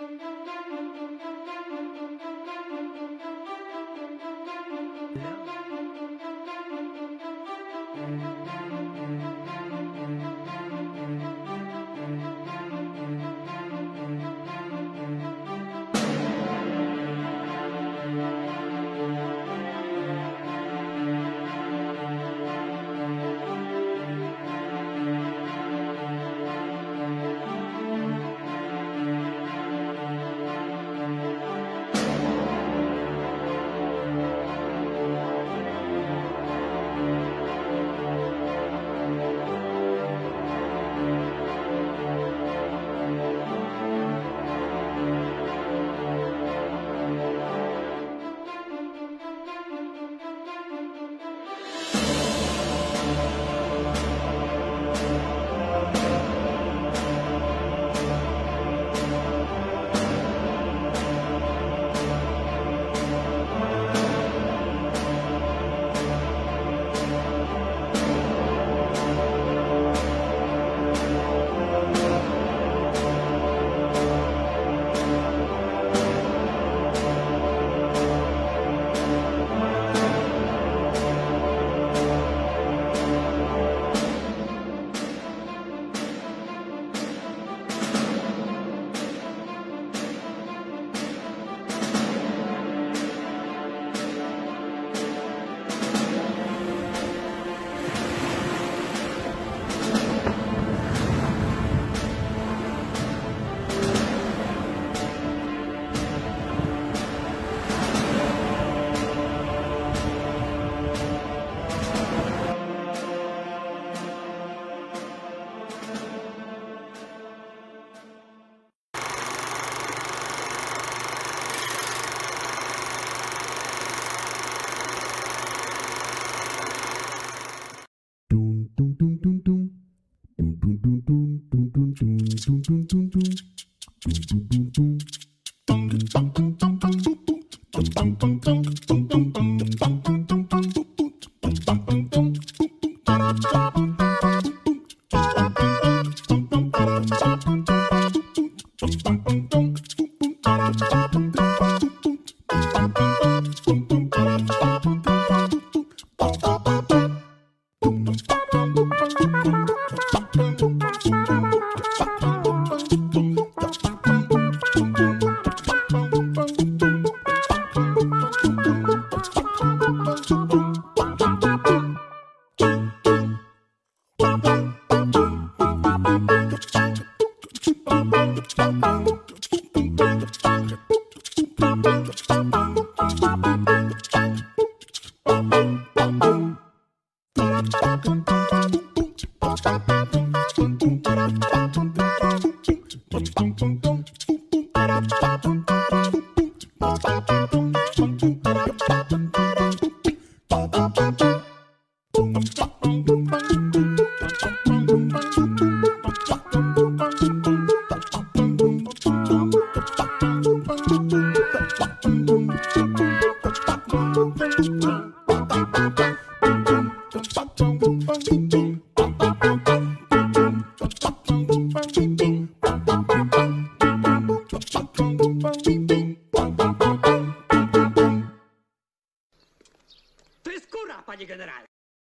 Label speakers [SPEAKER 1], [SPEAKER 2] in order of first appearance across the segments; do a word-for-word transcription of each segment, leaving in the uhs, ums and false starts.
[SPEAKER 1] To jest kura, panie generale!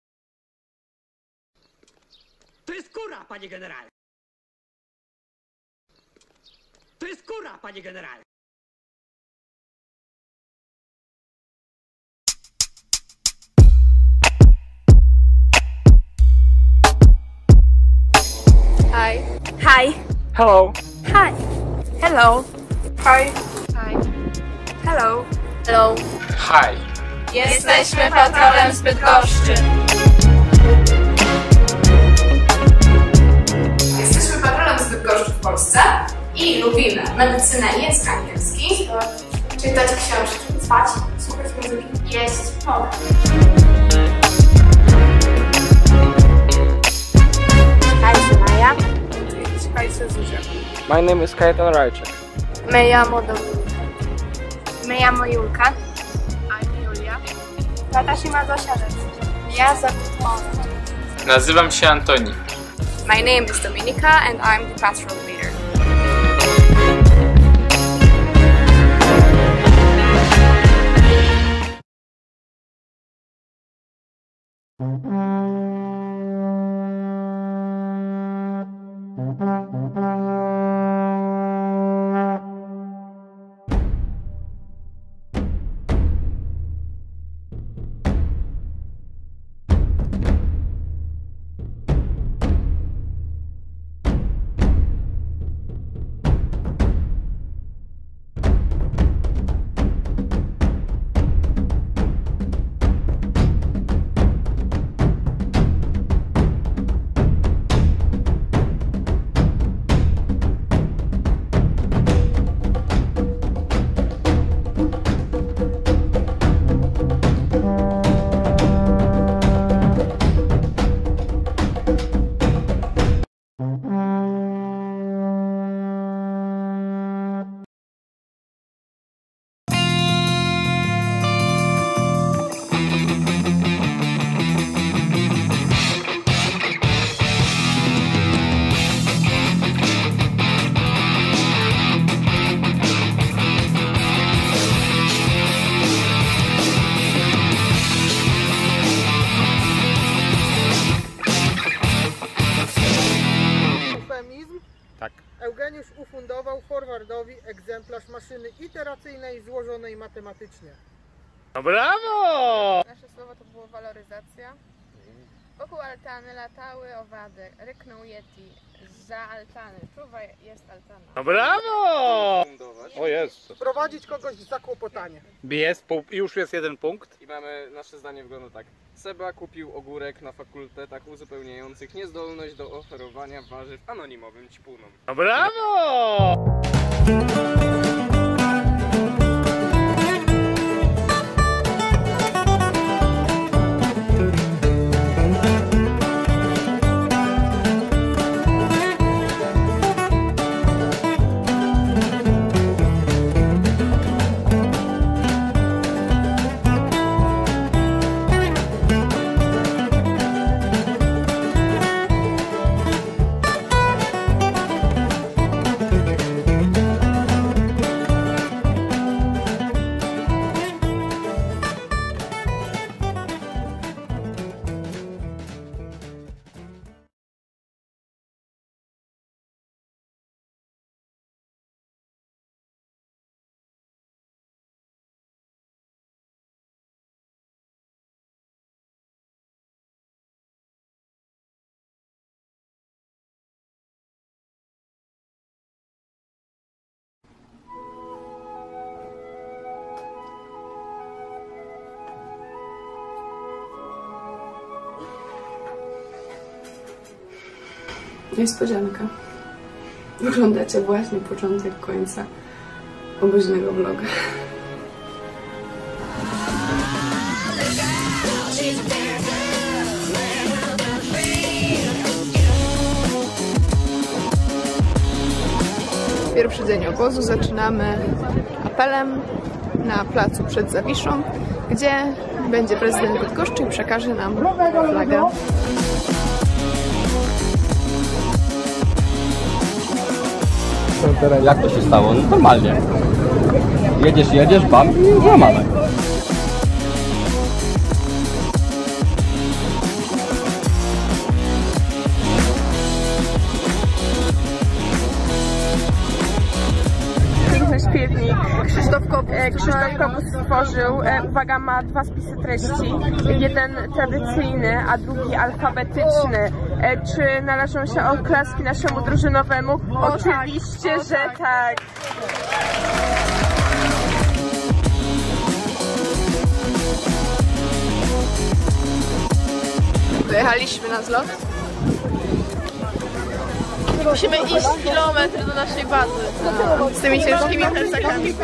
[SPEAKER 1] To jest kura, panie generale! To jest kura, panie generale!
[SPEAKER 2] Hi. Hi.
[SPEAKER 3] Hello.
[SPEAKER 2] Hi. Hello. Hi. Hi. Hello. Hello.
[SPEAKER 3] Hi.
[SPEAKER 2] Jesteśmy patrolem z Bydgoszczy.
[SPEAKER 4] Jesteśmy patrolem z Bydgoszczy w Polsce i lubimy medycynę i język angielski, czytać książki, spać, słuchać muzyki, jeść wodę.
[SPEAKER 2] Maja.
[SPEAKER 3] My name is Kajetan Rajczak.
[SPEAKER 2] Me llamo Dominika. Me llamo Julka. I'm Julia. Watashi ma Zosia. Ja Zakupona.
[SPEAKER 3] Nazywam się Antoni.
[SPEAKER 2] My name is Dominika and I'm the patrol leader.
[SPEAKER 5] Tak. Eugeniusz ufundował forwardowi egzemplarz maszyny iteracyjnej złożonej matematycznie.
[SPEAKER 3] No brawo!
[SPEAKER 4] Nasze słowo to było waloryzacja. Wokół altany latały owady, ryknął yeti. Za altany, czuwaj, jest altana.
[SPEAKER 3] No brawo! O jest.
[SPEAKER 5] Prowadzić kogoś w zakłopotanie.
[SPEAKER 3] Jest, pół- już jest jeden punkt.
[SPEAKER 6] I mamy, nasze zdanie wygląda tak. Seba kupił ogórek na fakultetach uzupełniających niezdolność do oferowania warzyw anonimowym ćpunom.
[SPEAKER 3] No brawo!
[SPEAKER 7] Niespodzianka. Oglądacie właśnie początek końca obuźnego vloga. Pierwszy dzień obozu zaczynamy apelem na placu przed Zawiszą, gdzie będzie prezydent Bydgoszczy i przekaże nam flagę.
[SPEAKER 8] Jak to się stało? No normalnie. Jedziesz, jedziesz, bam i złamane.
[SPEAKER 9] Piękny śpiewnik. Krzysztof Kopus, Krzysztof Kopus stworzył, uwaga, ma dwa spisy treści. Jeden tradycyjny, a drugi alfabetyczny. Czy należą się oklaski naszemu drużynowemu? Oczywiście, że tak.
[SPEAKER 2] Dojechaliśmy na zlot. Musimy iść kilometr do naszej bazy z tymi ciężkimi plecakami.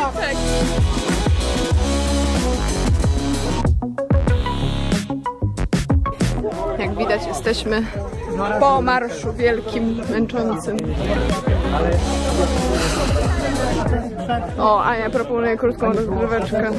[SPEAKER 2] Jak widać, jesteśmy po marszu wielkim, męczącym. O, a ja proponuję krótką rozgryweczkę.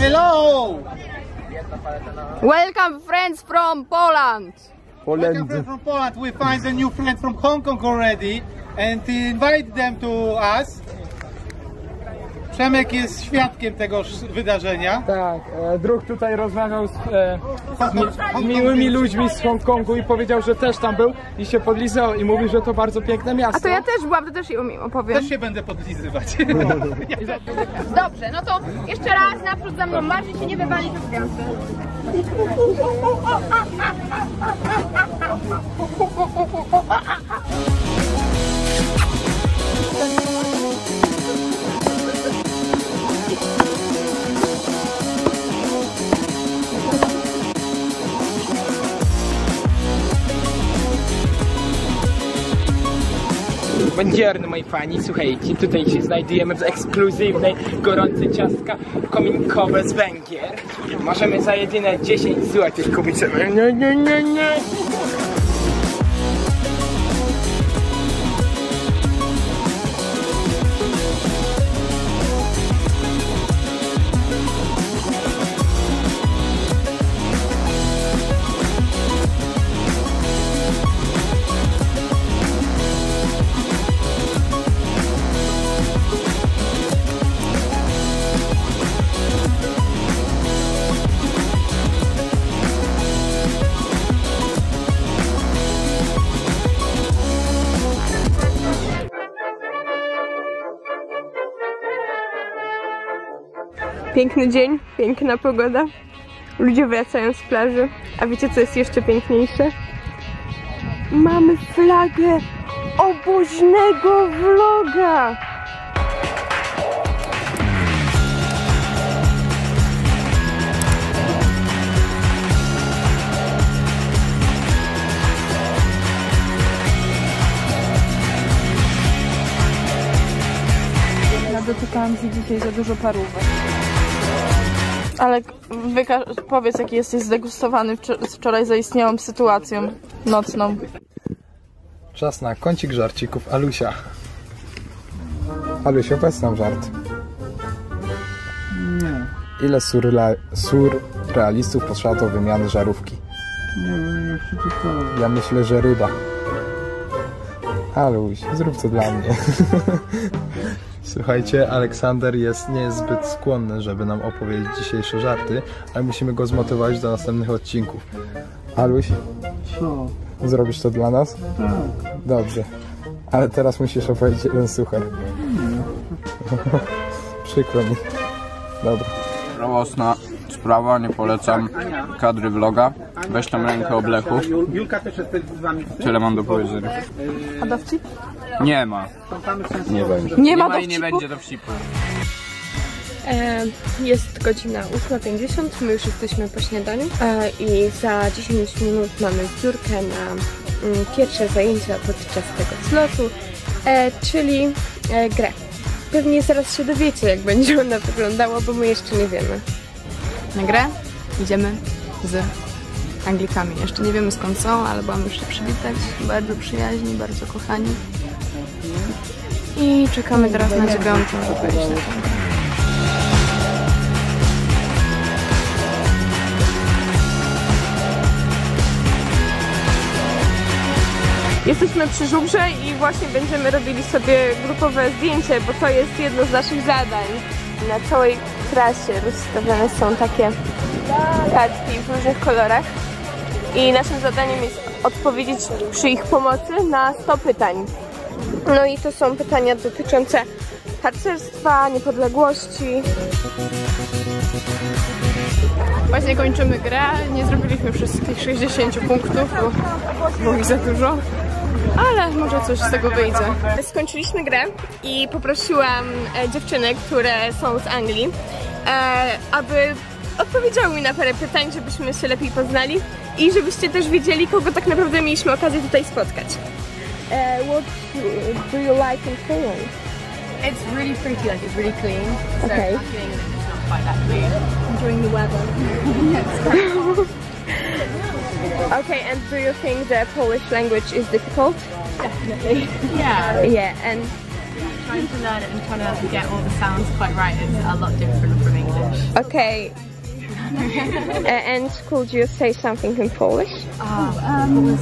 [SPEAKER 5] Hello!
[SPEAKER 7] Welcome friends from Poland!
[SPEAKER 5] Welcome friends from Poland. We find a new friend from Hong Kong already and invite them to us. Przemek jest świadkiem tego wydarzenia.
[SPEAKER 10] Tak, e, druh tutaj rozmawiał z, e, z, mi, z miłymi ludźmi z Hongkongu i powiedział, że też tam był i się podlizał i mówił, że to bardzo piękne miasto.
[SPEAKER 7] A to ja też byłam, to też im opowiem.
[SPEAKER 5] Też się będę podlizywać.
[SPEAKER 7] Dobrze, no to jeszcze raz naprzód za mną marsz i się nie wywali do gwiazdy.
[SPEAKER 10] Buongiorno moi fani, słuchajcie, tutaj się znajdujemy w ekskluzywnej, gorące ciastka kominkowe z Węgier. Możemy za jedyne dziesięć złotych kupić sobie. Nie, nie, nie, nie.
[SPEAKER 9] Piękny dzień, piękna pogoda. Ludzie wracają z plaży. A wiecie co jest jeszcze piękniejsze? Mamy flagę oboźnego vloga!
[SPEAKER 7] Dotykałam się dzisiaj za dużo parówek. Ale powiedz, jaki jesteś zdegustowany z wczoraj zaistniałą sytuacją nocną.
[SPEAKER 10] Czas na kącik żarcików Alusia. Alusia, powiedz nam żart.
[SPEAKER 5] Nie.
[SPEAKER 10] Ile surrealistów surrealistów potrzeba do wymiany żarówki?
[SPEAKER 5] Nie wiem, jak przeczytałem.
[SPEAKER 10] Ja myślę, że ryba. Aluś, zrób to dla mnie. Słuchajcie, Aleksander jest, nie jest zbyt skłonny, żeby nam opowiedzieć dzisiejsze żarty, ale musimy go zmotywować do następnych odcinków. Aluś,
[SPEAKER 5] Co?
[SPEAKER 10] zrobisz to dla nas?
[SPEAKER 5] Tak.
[SPEAKER 10] Dobrze, ale teraz musisz opowiedzieć jeden suchar. Przykro mi. Dobra.
[SPEAKER 8] Żałosna sprawa, nie polecam kadry vloga. Weź tam rękę oblechu.
[SPEAKER 5] Julka też jest z wami.
[SPEAKER 8] Tyle mam do powiedzenia.
[SPEAKER 7] A dowcip?
[SPEAKER 8] Nie ma. Nie będzie.
[SPEAKER 7] Nie ma
[SPEAKER 8] Nie ma i
[SPEAKER 7] dowcipu?
[SPEAKER 8] nie będzie dowcipu.
[SPEAKER 9] E, jest godzina ósma pięćdziesiąt, my już jesteśmy po śniadaniu e, i za dziesięć minut mamy zbiórkę na mm, pierwsze zajęcia podczas tego slotu, e, czyli e, grę. Pewnie zaraz się dowiecie, jak będzie ona wyglądała, bo my jeszcze nie wiemy.
[SPEAKER 7] Na grę idziemy z Anglikami. Jeszcze nie wiemy skąd są, ale mamy już się przywitać. Bardzo przyjaźni, bardzo kochani. I czekamy teraz na dziewiątą, żeby iść na tą grę.
[SPEAKER 9] Jesteśmy przy żubrze i właśnie będziemy robili sobie grupowe zdjęcie, bo to jest jedno z naszych zadań. Na całej trasie rozstawione są takie kartki w różnych kolorach i naszym zadaniem jest odpowiedzieć przy ich pomocy na sto pytań. No i to są pytania dotyczące harcerstwa, niepodległości.
[SPEAKER 7] Właśnie kończymy grę. Nie zrobiliśmy wszystkich sześćdziesięciu punktów, bo było mi za dużo. Ale może coś z tego wyjdzie.
[SPEAKER 9] Skończyliśmy grę i poprosiłam e, dziewczyny, które są z Anglii, e, aby odpowiedziały mi na parę pytań, żebyśmy się lepiej poznali i żebyście też wiedzieli, kogo tak naprawdę mieliśmy okazję tutaj spotkać. E, what do you like in Poland?
[SPEAKER 2] It's really pretty, like it's really clean. So
[SPEAKER 9] Okay.
[SPEAKER 2] I'm feeling that it's not quite that clean.
[SPEAKER 9] Enjoying the weather. Okay, and do you think the Polish language is difficult?
[SPEAKER 2] Definitely. Yeah.
[SPEAKER 9] Yeah, and
[SPEAKER 11] trying to learn it and trying to get all the sounds quite right is a lot different from English.
[SPEAKER 9] Okay. uh, and could you say something in Polish?
[SPEAKER 11] Oh, um,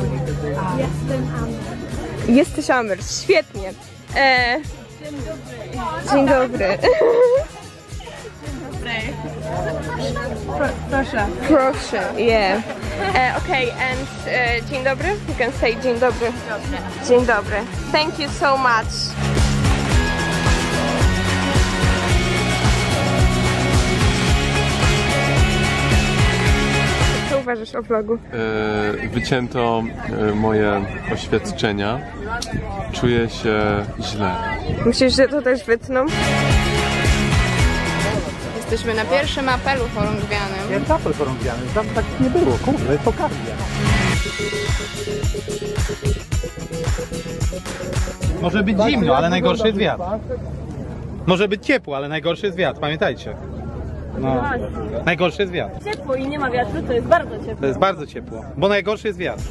[SPEAKER 9] Jesteś Amers, świetnie. E, dzień dobry.
[SPEAKER 11] Proszę.
[SPEAKER 9] Proszę, yeah. E, okay, and e, dzień dobry? You can say dzień dobry. Dzień dobry. Thank you so much. Co uważasz o vlogu?
[SPEAKER 12] E, wycięto e, moje oświadczenia. Czuję się źle.
[SPEAKER 9] Myślisz, że to też wytną?
[SPEAKER 7] Jesteśmy na pierwszym apelu chorągwianym.
[SPEAKER 5] Jest apel chorągwiany, tam tak nie było, kurde, jest okazja. Może być zimno, ale najgorszy jest wiatr. Może być ciepło, ale najgorszy jest wiatr, pamiętajcie. No. Najgorszy jest wiatr.
[SPEAKER 11] Ciepło i nie ma wiatru, to jest bardzo ciepło.
[SPEAKER 5] To jest bardzo ciepło, bo najgorszy jest wiatr.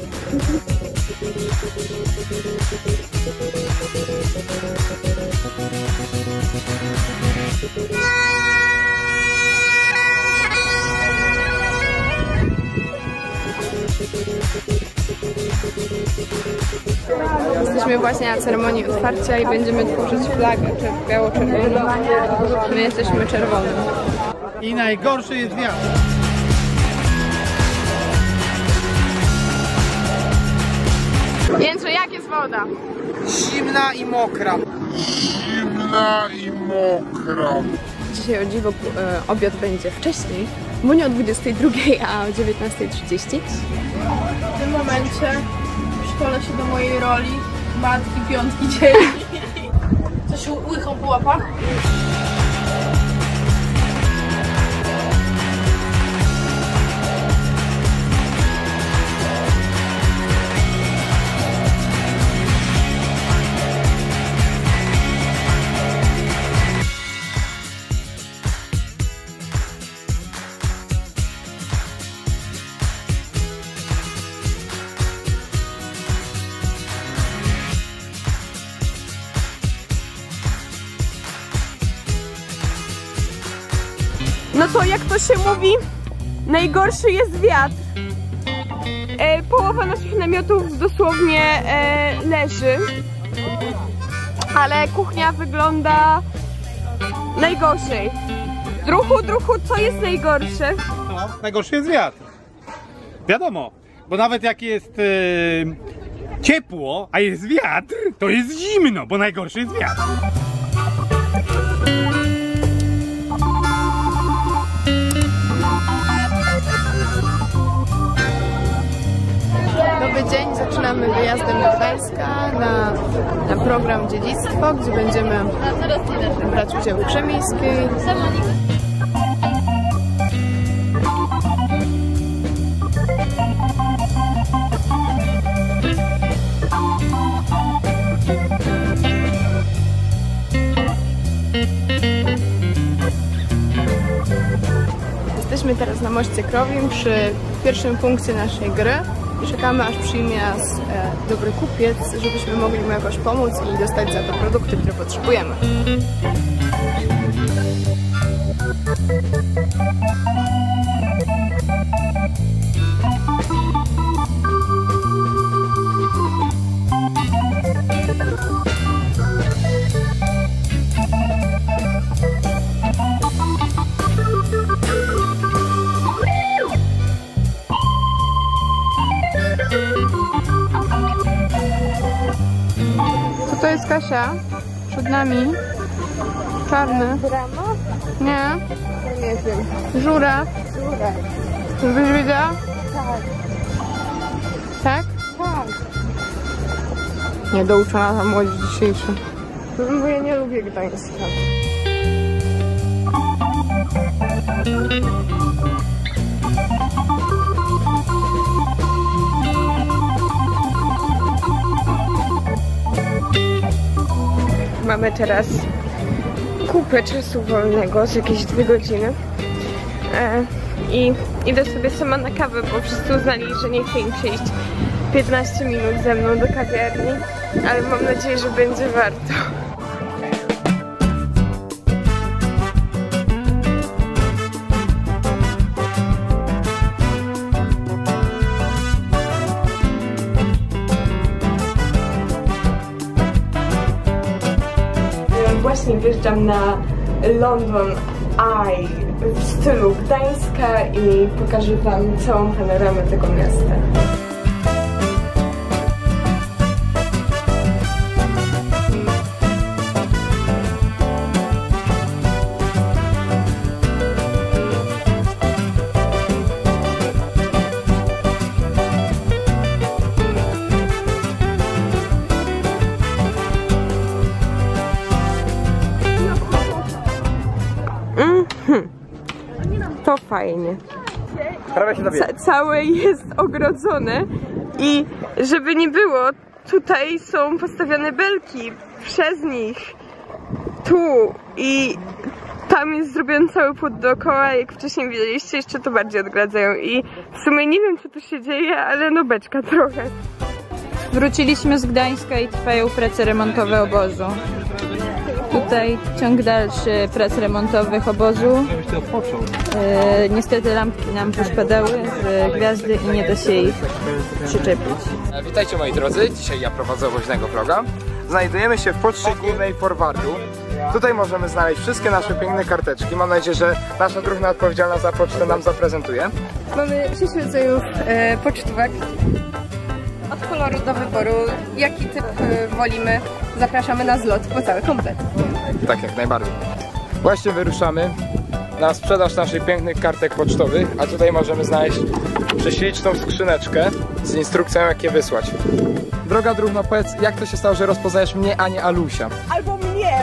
[SPEAKER 7] Jesteśmy właśnie na ceremonii otwarcia i będziemy tworzyć flagę biało-czerwoną. My jesteśmy czerwoni.
[SPEAKER 5] I najgorszy jest wiatr.
[SPEAKER 7] Jędrze, jak jest woda?
[SPEAKER 10] Zimna i mokra.
[SPEAKER 13] Zimna i mokra.
[SPEAKER 7] Dzisiaj o dziwo e, obiad będzie wcześniej, bo nie o dwudziestej drugiej, a o dziewiętnastej trzydzieści.
[SPEAKER 2] W tym momencie szkolę się do mojej roli matki piątki dzieci. Co się łychą po łapach?
[SPEAKER 9] No to jak to się mówi, najgorszy jest wiatr. E, połowa naszych namiotów dosłownie e, leży, ale kuchnia wygląda najgorzej. Druhu, druhu, co jest najgorsze?
[SPEAKER 5] No, najgorszy jest wiatr. Wiadomo, bo nawet jak jest e, ciepło, a jest wiatr, to jest zimno, bo najgorszy jest wiatr.
[SPEAKER 7] Nowy dzień, zaczynamy wyjazdem do Gdańska na, na program Dziedzictwo, gdzie będziemy brać udział w grze miejskiej. Jesteśmy teraz na Moście Krowim przy pierwszym punkcie naszej gry. Czekamy, aż przyjmie nas e, dobry kupiec, żebyśmy mogli mu jakoś pomóc i dostać za to produkty, które potrzebujemy. To jest Kasia, przed nami, czarny.
[SPEAKER 9] Drama?
[SPEAKER 7] Nie.
[SPEAKER 9] Nie wiem.
[SPEAKER 7] Żuraw.
[SPEAKER 9] Żuraw.
[SPEAKER 7] Byś wiedziała?
[SPEAKER 9] Tak.
[SPEAKER 7] Tak?
[SPEAKER 9] Tak.
[SPEAKER 7] Niedouczona ta młodzież dzisiejsza.
[SPEAKER 9] Bo ja nie lubię Gdańska. Mamy teraz kupę czasu wolnego, z jakieś dwie godziny. E, I idę sobie sama na kawę, bo wszyscy uznali, że nie chce im się iść piętnaście minut ze mną do kawiarni, ale mam nadzieję, że będzie warto. wcześniej wjeżdżam na London Eye w stylu Gdańska i pokażę wam całą panoramę tego miasta. To fajnie. Ca całe jest ogrodzone i żeby nie było, tutaj są postawione belki przez nich tu i tam jest zrobiony cały płot dookoła, jak wcześniej widzieliście, jeszcze to bardziej odgradzają i w sumie nie wiem, co tu się dzieje, ale no beczka trochę.
[SPEAKER 14] Wróciliśmy z Gdańska i trwają prace remontowe obozu. Tutaj ciąg dalszy prac remontowych obozu. E, niestety lampki nam pospadały z gwiazdy i nie da się ich przyczepić.
[SPEAKER 10] Witajcie moi drodzy, dzisiaj ja prowadzę woźnego vloga. Znajdujemy się w poczcie głównej Forwardu. Tutaj możemy znaleźć wszystkie nasze piękne karteczki. Mam nadzieję, że nasza drużyna odpowiedzialna za pocztę nam zaprezentuje.
[SPEAKER 7] Mamy sześć rodzajów e, pocztówek. Od koloru do wyboru, jaki typ e, wolimy, zapraszamy na zlot po cały komplet.
[SPEAKER 10] Tak, jak najbardziej. Właśnie wyruszamy na sprzedaż naszych pięknych kartek pocztowych, a tutaj możemy znaleźć prześliczną skrzyneczkę z instrukcją, jak je wysłać. Droga drużyno, powiedz, jak to się stało, że rozpoznajesz mnie, a nie Alusia?
[SPEAKER 9] Albo mnie!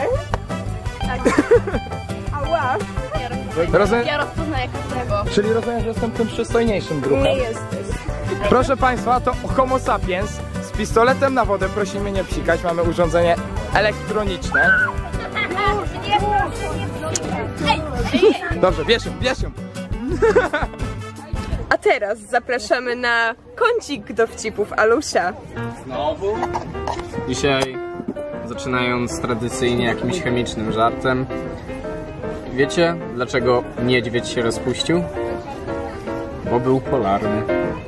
[SPEAKER 9] Ała!
[SPEAKER 10] Rozumiem...
[SPEAKER 2] Ja rozpoznaję każdego.
[SPEAKER 10] Czyli rozumiem, że jestem tym przystojniejszym druhem.
[SPEAKER 9] Nie jesteś.
[SPEAKER 10] Proszę Państwa, to Homo sapiens z pistoletem na wodę, prosi mnie nie psikać, mamy urządzenie elektroniczne. Dobrze, bierz ją, bierz ją.
[SPEAKER 9] A teraz zapraszamy na kącik dowcipów Alusia.
[SPEAKER 6] Znowu? Dzisiaj, zaczynając tradycyjnie jakimś chemicznym żartem. Wiecie, dlaczego niedźwiedź się rozpuścił? Bo był polarny.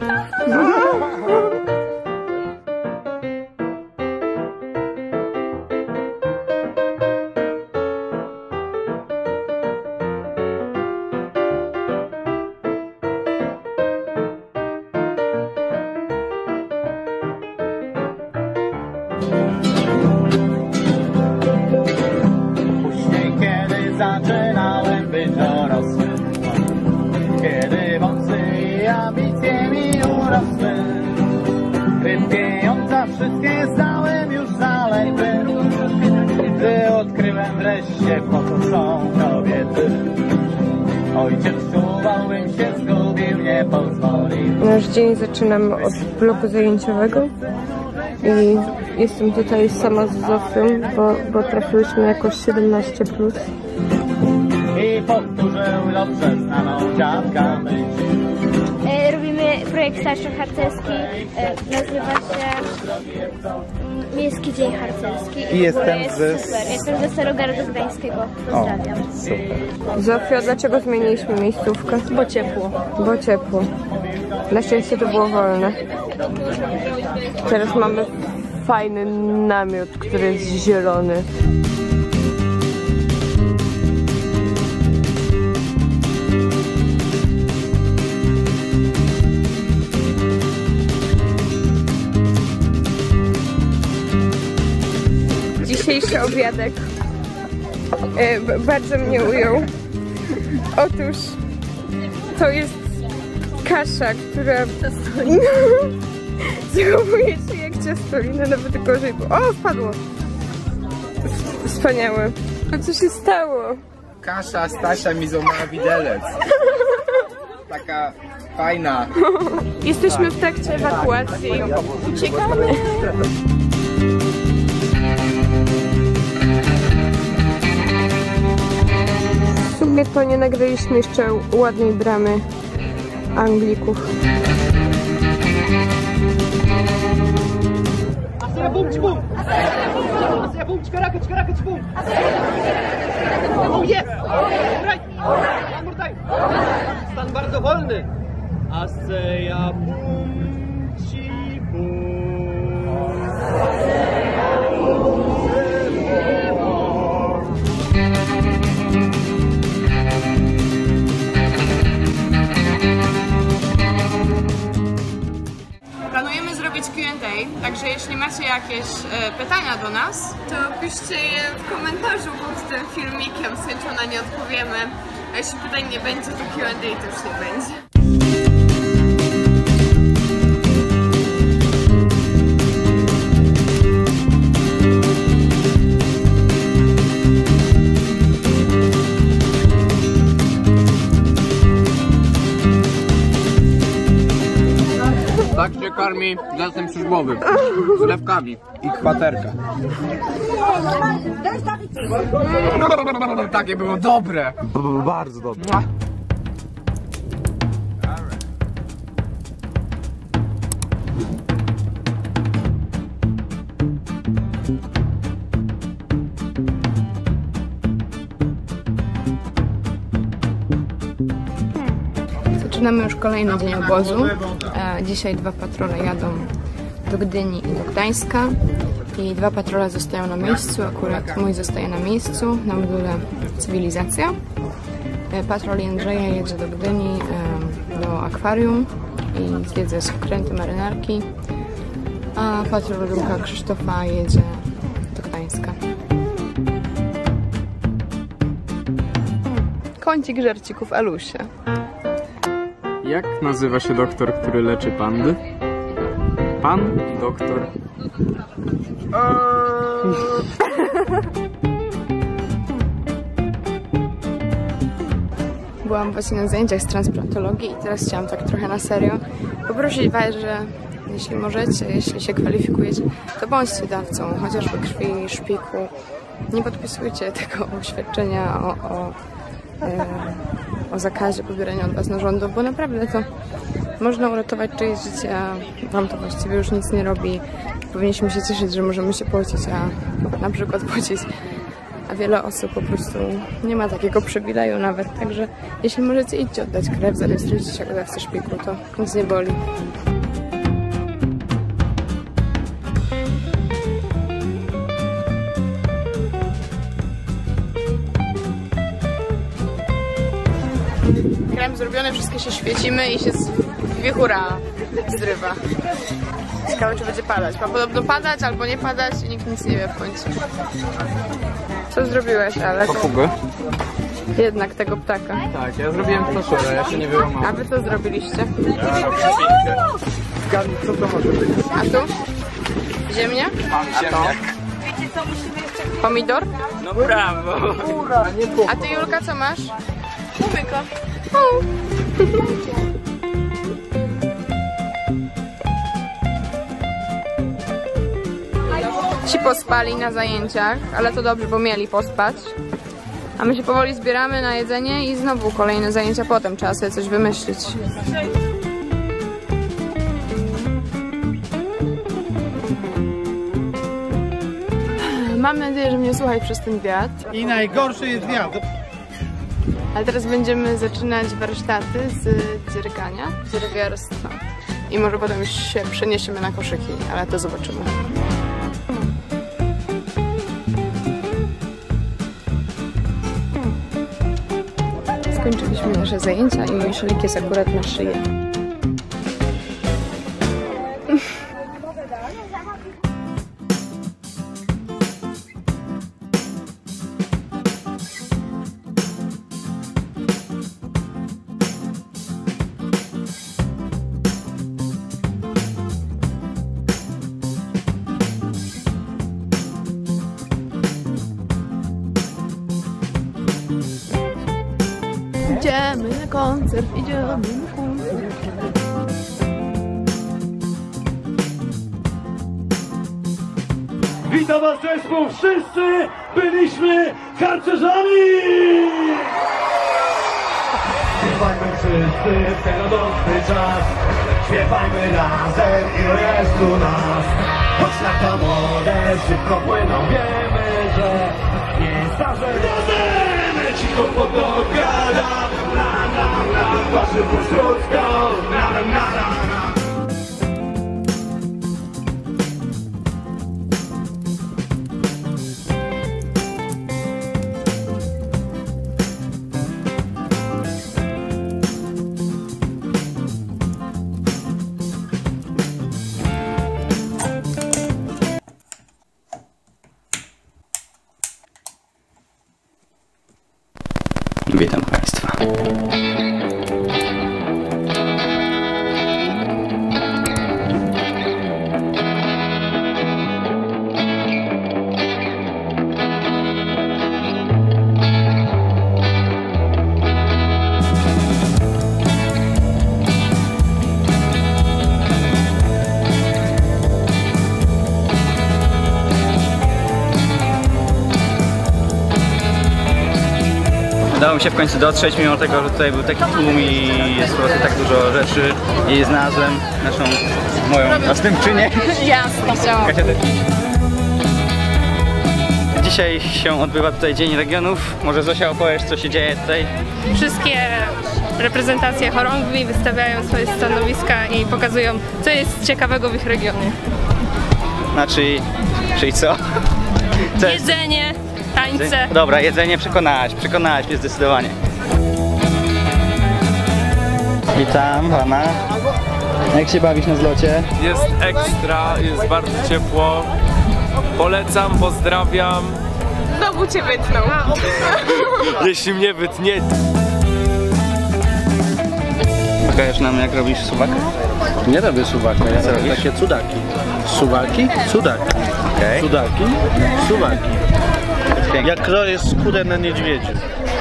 [SPEAKER 3] Później, kiedy zaczynałem być dorosły, kiedy wąsy i ambicje mi urosły, ryb pieniądza wszystkie zdałem już za lejby, gdy odkryłem wreszcie, po co są kobiety. Ojciec czuwałbym się zgubił, nie pozwolił.
[SPEAKER 9] Nasz dzień zaczynamy od bloku zajęciowego i jestem tutaj sama z Zofią, bo, bo trafiłyśmy jakoś siedemnaście plus.
[SPEAKER 3] I powtórzył dobrze znaną dziadka myśl.
[SPEAKER 2] E, robimy projekt starszy harcerski, e, nazywa się mm, Miejski Dzień Harcerski.
[SPEAKER 5] I jestem
[SPEAKER 2] jest
[SPEAKER 5] ze...
[SPEAKER 2] super. Jestem ze Starogardu Gdańskiego. Pozdrawiam.
[SPEAKER 5] O, super.
[SPEAKER 9] Zofio, dlaczego zmieniliśmy miejscówkę?
[SPEAKER 2] Bo ciepło.
[SPEAKER 9] Bo ciepło. Na szczęście to było wolne. Teraz mamy fajny namiot, który jest zielony. Dzisiejszy obiadek e, bardzo mnie ujął. Otóż to jest kasza, która zachowuje się jak ciastolina, nawet gorzej. O, wpadło! Wspaniałe. A co się stało?
[SPEAKER 10] Kasza Stasia mi złamała widelec. Taka fajna.
[SPEAKER 9] Jesteśmy w trakcie ewakuacji. Uciekamy! W sumie to nie nagraliśmy jeszcze ładnej bramy Anglików.
[SPEAKER 1] Stan bardzo wolny. Aseja bum ci bum.
[SPEAKER 7] Day, także jeśli macie jakieś e, pytania do nas, to piszcie je w komentarzu pod tym filmikiem, z chęcią na nie odpowiemy. A jeśli pytań nie będzie, to Q and A też nie będzie.
[SPEAKER 8] Tak się karmi lasem służbowym, z lewkami i kwaterka.
[SPEAKER 10] Takie było dobre.
[SPEAKER 8] Bardzo dobre.
[SPEAKER 2] Zaczynamy już kolejny dzień obozu. E, dzisiaj dwa patrole jadą do Gdyni i do Gdańska i dwa patrole zostają na miejscu. Akurat mój zostaje na miejscu na module Cywilizacja. E, patrol Jędrzeja jedzie do Gdyni, e, do akwarium i zwiedza wkręty marynarki, a patrol Luka Krzysztofa jedzie do Gdańska. Kącik żarcików Alusia.
[SPEAKER 6] Jak nazywa się doktor, który leczy pandy? Pan doktor.
[SPEAKER 2] Byłam właśnie na zajęciach z transplantologii i teraz chciałam tak trochę na serio poprosić Was, że jeśli możecie, jeśli się kwalifikujecie, to bądźcie dawcą, chociażby krwi i szpiku. Nie podpisujcie tego oświadczenia o, o, e, o zakazie pobierania od Was narządów, bo naprawdę to można uratować czyjeś życie, a Wam to właściwie już nic nie robi. Powinniśmy się cieszyć, że możemy się płacić, a na przykład płacić, a wiele osób po prostu nie ma takiego przywileju nawet. Także jeśli możecie, idźcie oddać krew, zarejestrujcie się jako dawcy szpiku, to nic nie boli. Krem zrobiony, wszystkie się świecimy i się wiechura zrywa. Ciekawe, czy będzie padać. Ma podobno padać albo nie padać i nikt nic nie wie w końcu. Co zrobiłeś, ale?
[SPEAKER 6] Papugę.
[SPEAKER 2] Jednak tego ptaka.
[SPEAKER 6] Tak, ja zrobiłem ptaszora, ja się nie wyłamałem.
[SPEAKER 2] A wy co zrobiliście?
[SPEAKER 6] Ja robię świnkę. Zgadnij, co to może być?
[SPEAKER 2] A tu? Ziemnia?
[SPEAKER 6] Ziemniak.
[SPEAKER 2] Pomidor?
[SPEAKER 6] No brawo.
[SPEAKER 2] A ty, Julka, co masz?
[SPEAKER 7] Umyka.
[SPEAKER 2] Ci pospali na zajęciach, ale to dobrze, bo mieli pospać. A my się powoli zbieramy na jedzenie i znowu kolejne zajęcia potem. Trzeba sobie coś wymyślić. Mam nadzieję, że mnie słuchaj przez ten wiatr.
[SPEAKER 5] I najgorszy jest wiatr.
[SPEAKER 2] Ale teraz będziemy zaczynać warsztaty z dziergania, dzierwiarstwa. I może potem już się przeniesiemy na koszyki, ale to zobaczymy. Skończyliśmy nasze zajęcia i mój szelik jest akurat na szyję. Idziemy na koncert, idziemy na koncert.
[SPEAKER 15] Witam was zespół, wszyscy byliśmy harcerzami! Śpiewajmy wszyscy w ten radosny czas, śpiewajmy razem, ile jest tu nas. Choć lata młode szybko płyną, wiemy, że nie starzejemy. Cicho podogada, na na na, twarzy pośrodka, na na na na.
[SPEAKER 16] Witam Państwa. Udało mi się w końcu dotrzeć, mimo tego, że tutaj był taki tłum i jest po prostu tak dużo rzeczy i znalazłem naszą, moją następczynię.
[SPEAKER 2] Jasne, chciałam.
[SPEAKER 16] Kasia też. Dzisiaj się odbywa tutaj Dzień Regionów. Może Zosia opowiesz, co się dzieje tutaj?
[SPEAKER 17] Wszystkie reprezentacje chorągwi wystawiają swoje stanowiska i pokazują, co jest ciekawego w ich regionie.
[SPEAKER 16] Znaczy, czyli co? co
[SPEAKER 17] Jedzenie, tańce.
[SPEAKER 16] Dobra, jedzenie przekonałaś, przekonałaś mnie zdecydowanie. Witam pana. Jak się bawisz na zlocie?
[SPEAKER 18] Jest ekstra, jest bardzo ciepło. Polecam, pozdrawiam.
[SPEAKER 9] Znowu cię wytnął.
[SPEAKER 18] Jeśli mnie wytnie.
[SPEAKER 16] Pokażesz nam, jak robisz suwak?
[SPEAKER 19] Nie robię suwaka, ja
[SPEAKER 16] Co
[SPEAKER 19] robię
[SPEAKER 16] robisz?
[SPEAKER 19] takie cudaki. Suwaki, cudaki.
[SPEAKER 16] Okay.
[SPEAKER 19] Cudaki, suwaki. Jak kroję skórę na niedźwiedziu.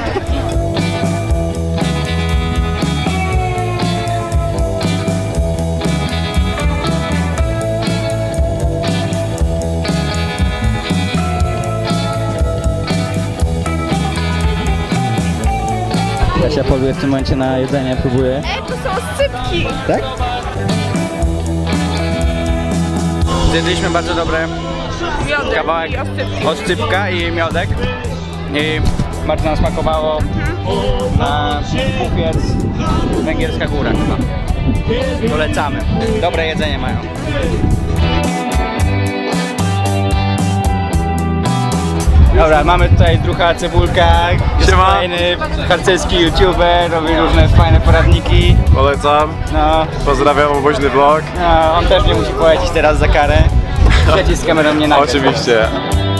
[SPEAKER 16] Kasia poluje w tym momencie na jedzenie, próbuje.
[SPEAKER 9] Ej, to są oscypki!
[SPEAKER 16] Tak? Zjedliśmy bardzo dobre
[SPEAKER 9] Miodek
[SPEAKER 16] kawałek
[SPEAKER 9] i oscypki.
[SPEAKER 16] oscypka i miodek. I bardzo nam smakowało na kupiec Węgierska Góra chyba. Polecamy. Dobre jedzenie mają. Dobra, mamy tutaj drucha Cebulka, jest fajny harcerski youtuber, robi różne fajne poradniki.
[SPEAKER 18] Polecam.
[SPEAKER 16] No.
[SPEAKER 18] Pozdrawiam oboźny vlog.
[SPEAKER 16] No, on też nie musi płacić teraz za karę. Siedzi z kamerą nie nagle.
[SPEAKER 18] Oczywiście.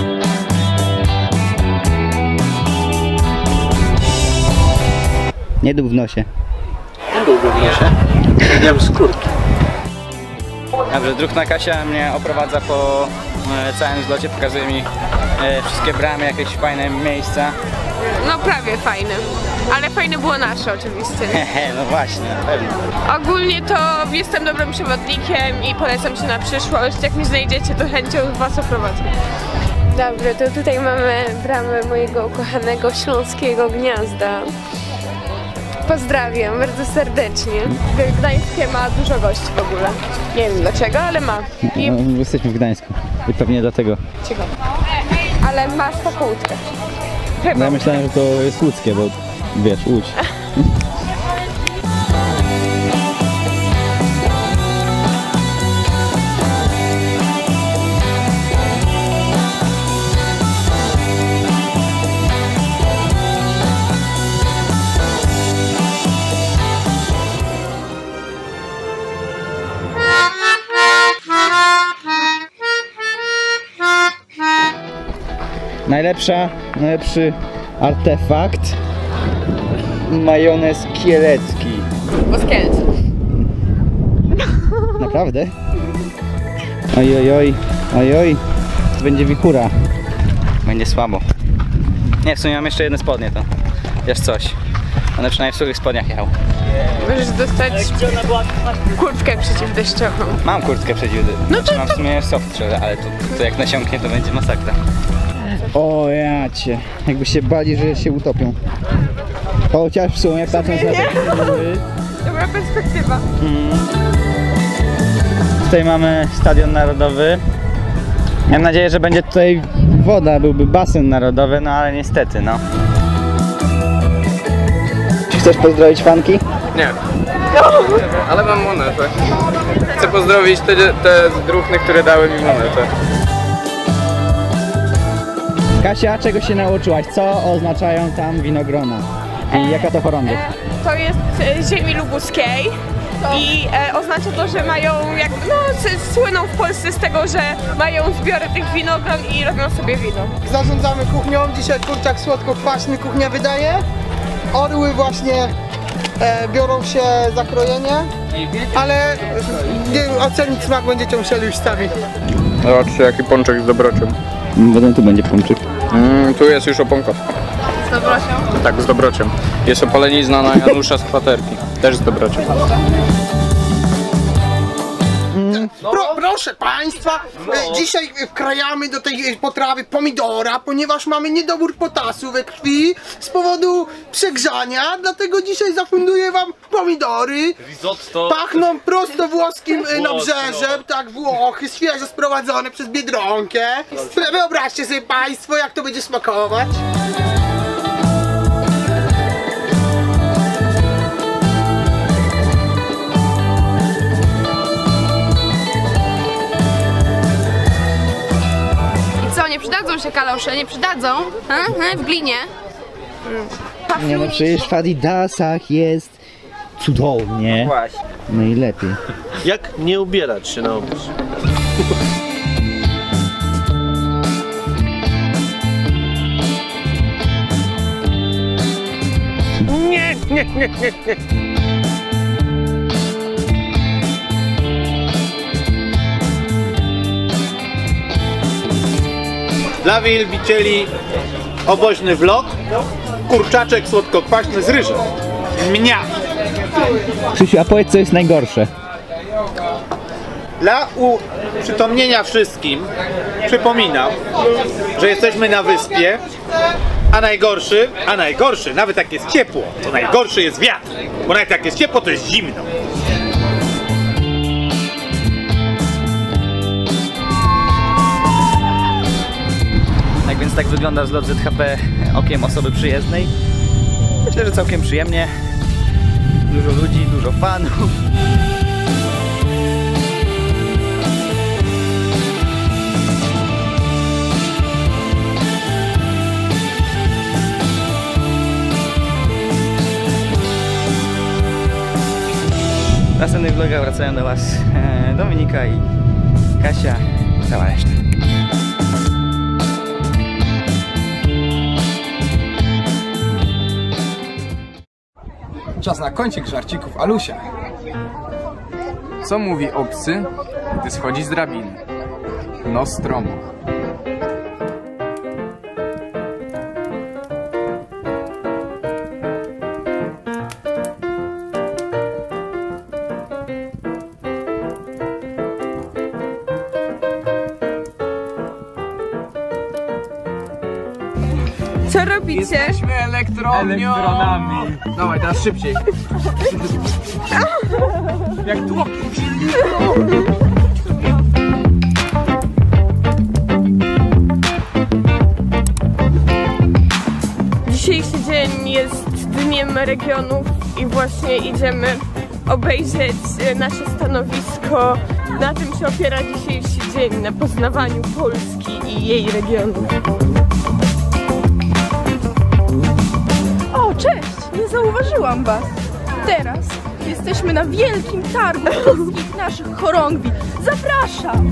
[SPEAKER 16] Nie dób w nosie.
[SPEAKER 19] Nie byłbym w nosie. Miałem skórki.
[SPEAKER 16] Dobrze, druhna Kasia mnie oprowadza po e, całym zlocie, pokazuje mi e, wszystkie bramy, jakieś fajne miejsca.
[SPEAKER 9] No prawie fajne. Ale fajne było nasze oczywiście.
[SPEAKER 16] Hehe, no właśnie, na pewno.
[SPEAKER 9] Ogólnie to jestem dobrym przewodnikiem i polecam się na przyszłość. Jak mnie znajdziecie, to chęcią was oprowadzę. Dobrze, to tutaj mamy bramę mojego ukochanego śląskiego gniazda. Pozdrawiam bardzo serdecznie. Gdańskie ma dużo gości w ogóle. Nie wiem dlaczego, ale ma. I...
[SPEAKER 16] No, jesteśmy w Gdańsku i pewnie dlatego.
[SPEAKER 9] Cicho. Ale masz taką łódkę.
[SPEAKER 16] No ja myślałem, że to jest łódzkie, bo wiesz, Łódź. Najlepsza, najlepszy artefakt, majonez kielecki.
[SPEAKER 9] Bo z Kielc.
[SPEAKER 16] Naprawdę? Oj, oj, oj, oj, oj, to będzie wichura. Będzie słabo. Nie, w sumie mam jeszcze jedne spodnie, to wiesz coś. One przynajmniej w suchych spodniach jechał.
[SPEAKER 9] Możesz dostać kurtkę przeciwdeszczową.
[SPEAKER 16] Mam kurtkę przeciwdeszczową.
[SPEAKER 9] No to,
[SPEAKER 16] znaczy, mam
[SPEAKER 9] to...
[SPEAKER 16] w sumie soft shell, ale to, to jak nasiąknie, to będzie masakra. O jacie, jakby się bali, że się utopią. Chociaż w sumie patrząc na te filmy.
[SPEAKER 9] Dobra perspektywa.
[SPEAKER 16] Mm. Tutaj mamy Stadion Narodowy. Mam nadzieję, że będzie tutaj woda, byłby basen narodowy, no ale niestety, no. Czy chcesz pozdrowić fanki?
[SPEAKER 6] Nie. Ale mam monetę. Chcę pozdrowić te, te druhny, które dały mi monetę.
[SPEAKER 16] Kasia, czego się nauczyłaś? Co oznaczają tam winogrona? I jaka to chorągiew?
[SPEAKER 9] To jest z ziemi lubuskiej i e, oznacza to, że mają, jak, no słyną w Polsce z tego, że mają zbiory tych winogron i robią sobie wino.
[SPEAKER 20] Zarządzamy kuchnią, dzisiaj kurczak słodko-kwaśny kuchnia wydaje. orły właśnie e, biorą się za krojenie, ale nie ocenić smak będziecie musieli już sami.
[SPEAKER 6] Zobaczcie, jaki pączek z dobrociem.
[SPEAKER 16] Potem tu będzie pączek.
[SPEAKER 6] Mm, tu jest już oponka.
[SPEAKER 17] Z dobrocią?
[SPEAKER 6] Tak, z dobrociem. Jest opalenizna na Janusza z kwaterki. Też z dobrociem.
[SPEAKER 20] Pro, proszę Państwa, e, dzisiaj wkrajamy do tej potrawy pomidora, ponieważ mamy niedobór potasu we krwi z powodu przegrzania, dlatego dzisiaj zafunduję Wam pomidory.
[SPEAKER 18] Risotto.
[SPEAKER 20] Pachną prosto włoskim e, nabrzeżem, tak, Włochy, świeżo sprowadzone przez Biedronkę. Wyobraźcie sobie Państwo, jak to będzie smakować.
[SPEAKER 4] Nie przydadzą się kalosze, nie przydadzą? Ha? Ha? W glinie?
[SPEAKER 16] Nie no, przecież w Adidasach jest cudownie. Najlepiej.
[SPEAKER 19] Jak nie ubierać się na obóz?
[SPEAKER 5] Nie, nie, nie, nie, nie. Dla wielbicieli oboźny vlog, kurczaczek słodko-kwaśny z ryżem. Mnia!
[SPEAKER 16] Krzysiu, a powiedz, co jest najgorsze?
[SPEAKER 5] Dla uprzytomnienia wszystkim przypominam, że jesteśmy na wyspie, a najgorszy, a najgorszy, nawet jak jest ciepło, to najgorszy jest wiatr, bo nawet jak jest ciepło, to jest zimno.
[SPEAKER 16] Tak więc tak wygląda zlot Z H P okiem osoby przyjezdnej. Myślę, że całkiem przyjemnie. Dużo ludzi, dużo fanów. W następnych vlogach wracają do Was Dominika i Kasia i cała reszta.
[SPEAKER 10] Czas na kącik żarcików Alusia. Co mówi obcy, gdy schodzi z drabiny? Nostromo.
[SPEAKER 9] Co robicie?
[SPEAKER 10] Jesteśmy elektronią. elektronami. Dawaj, teraz szybciej. Jak tłoki.
[SPEAKER 9] Dzisiejszy dzień jest Dniem Regionów i właśnie idziemy obejrzeć nasze stanowisko. Na tym się opiera dzisiejszy dzień, na poznawaniu Polski i jej regionów.
[SPEAKER 7] O, cześć! Nie zauważyłam was. Teraz jesteśmy na wielkim targu wszystkich naszych chorągwi. Zapraszam!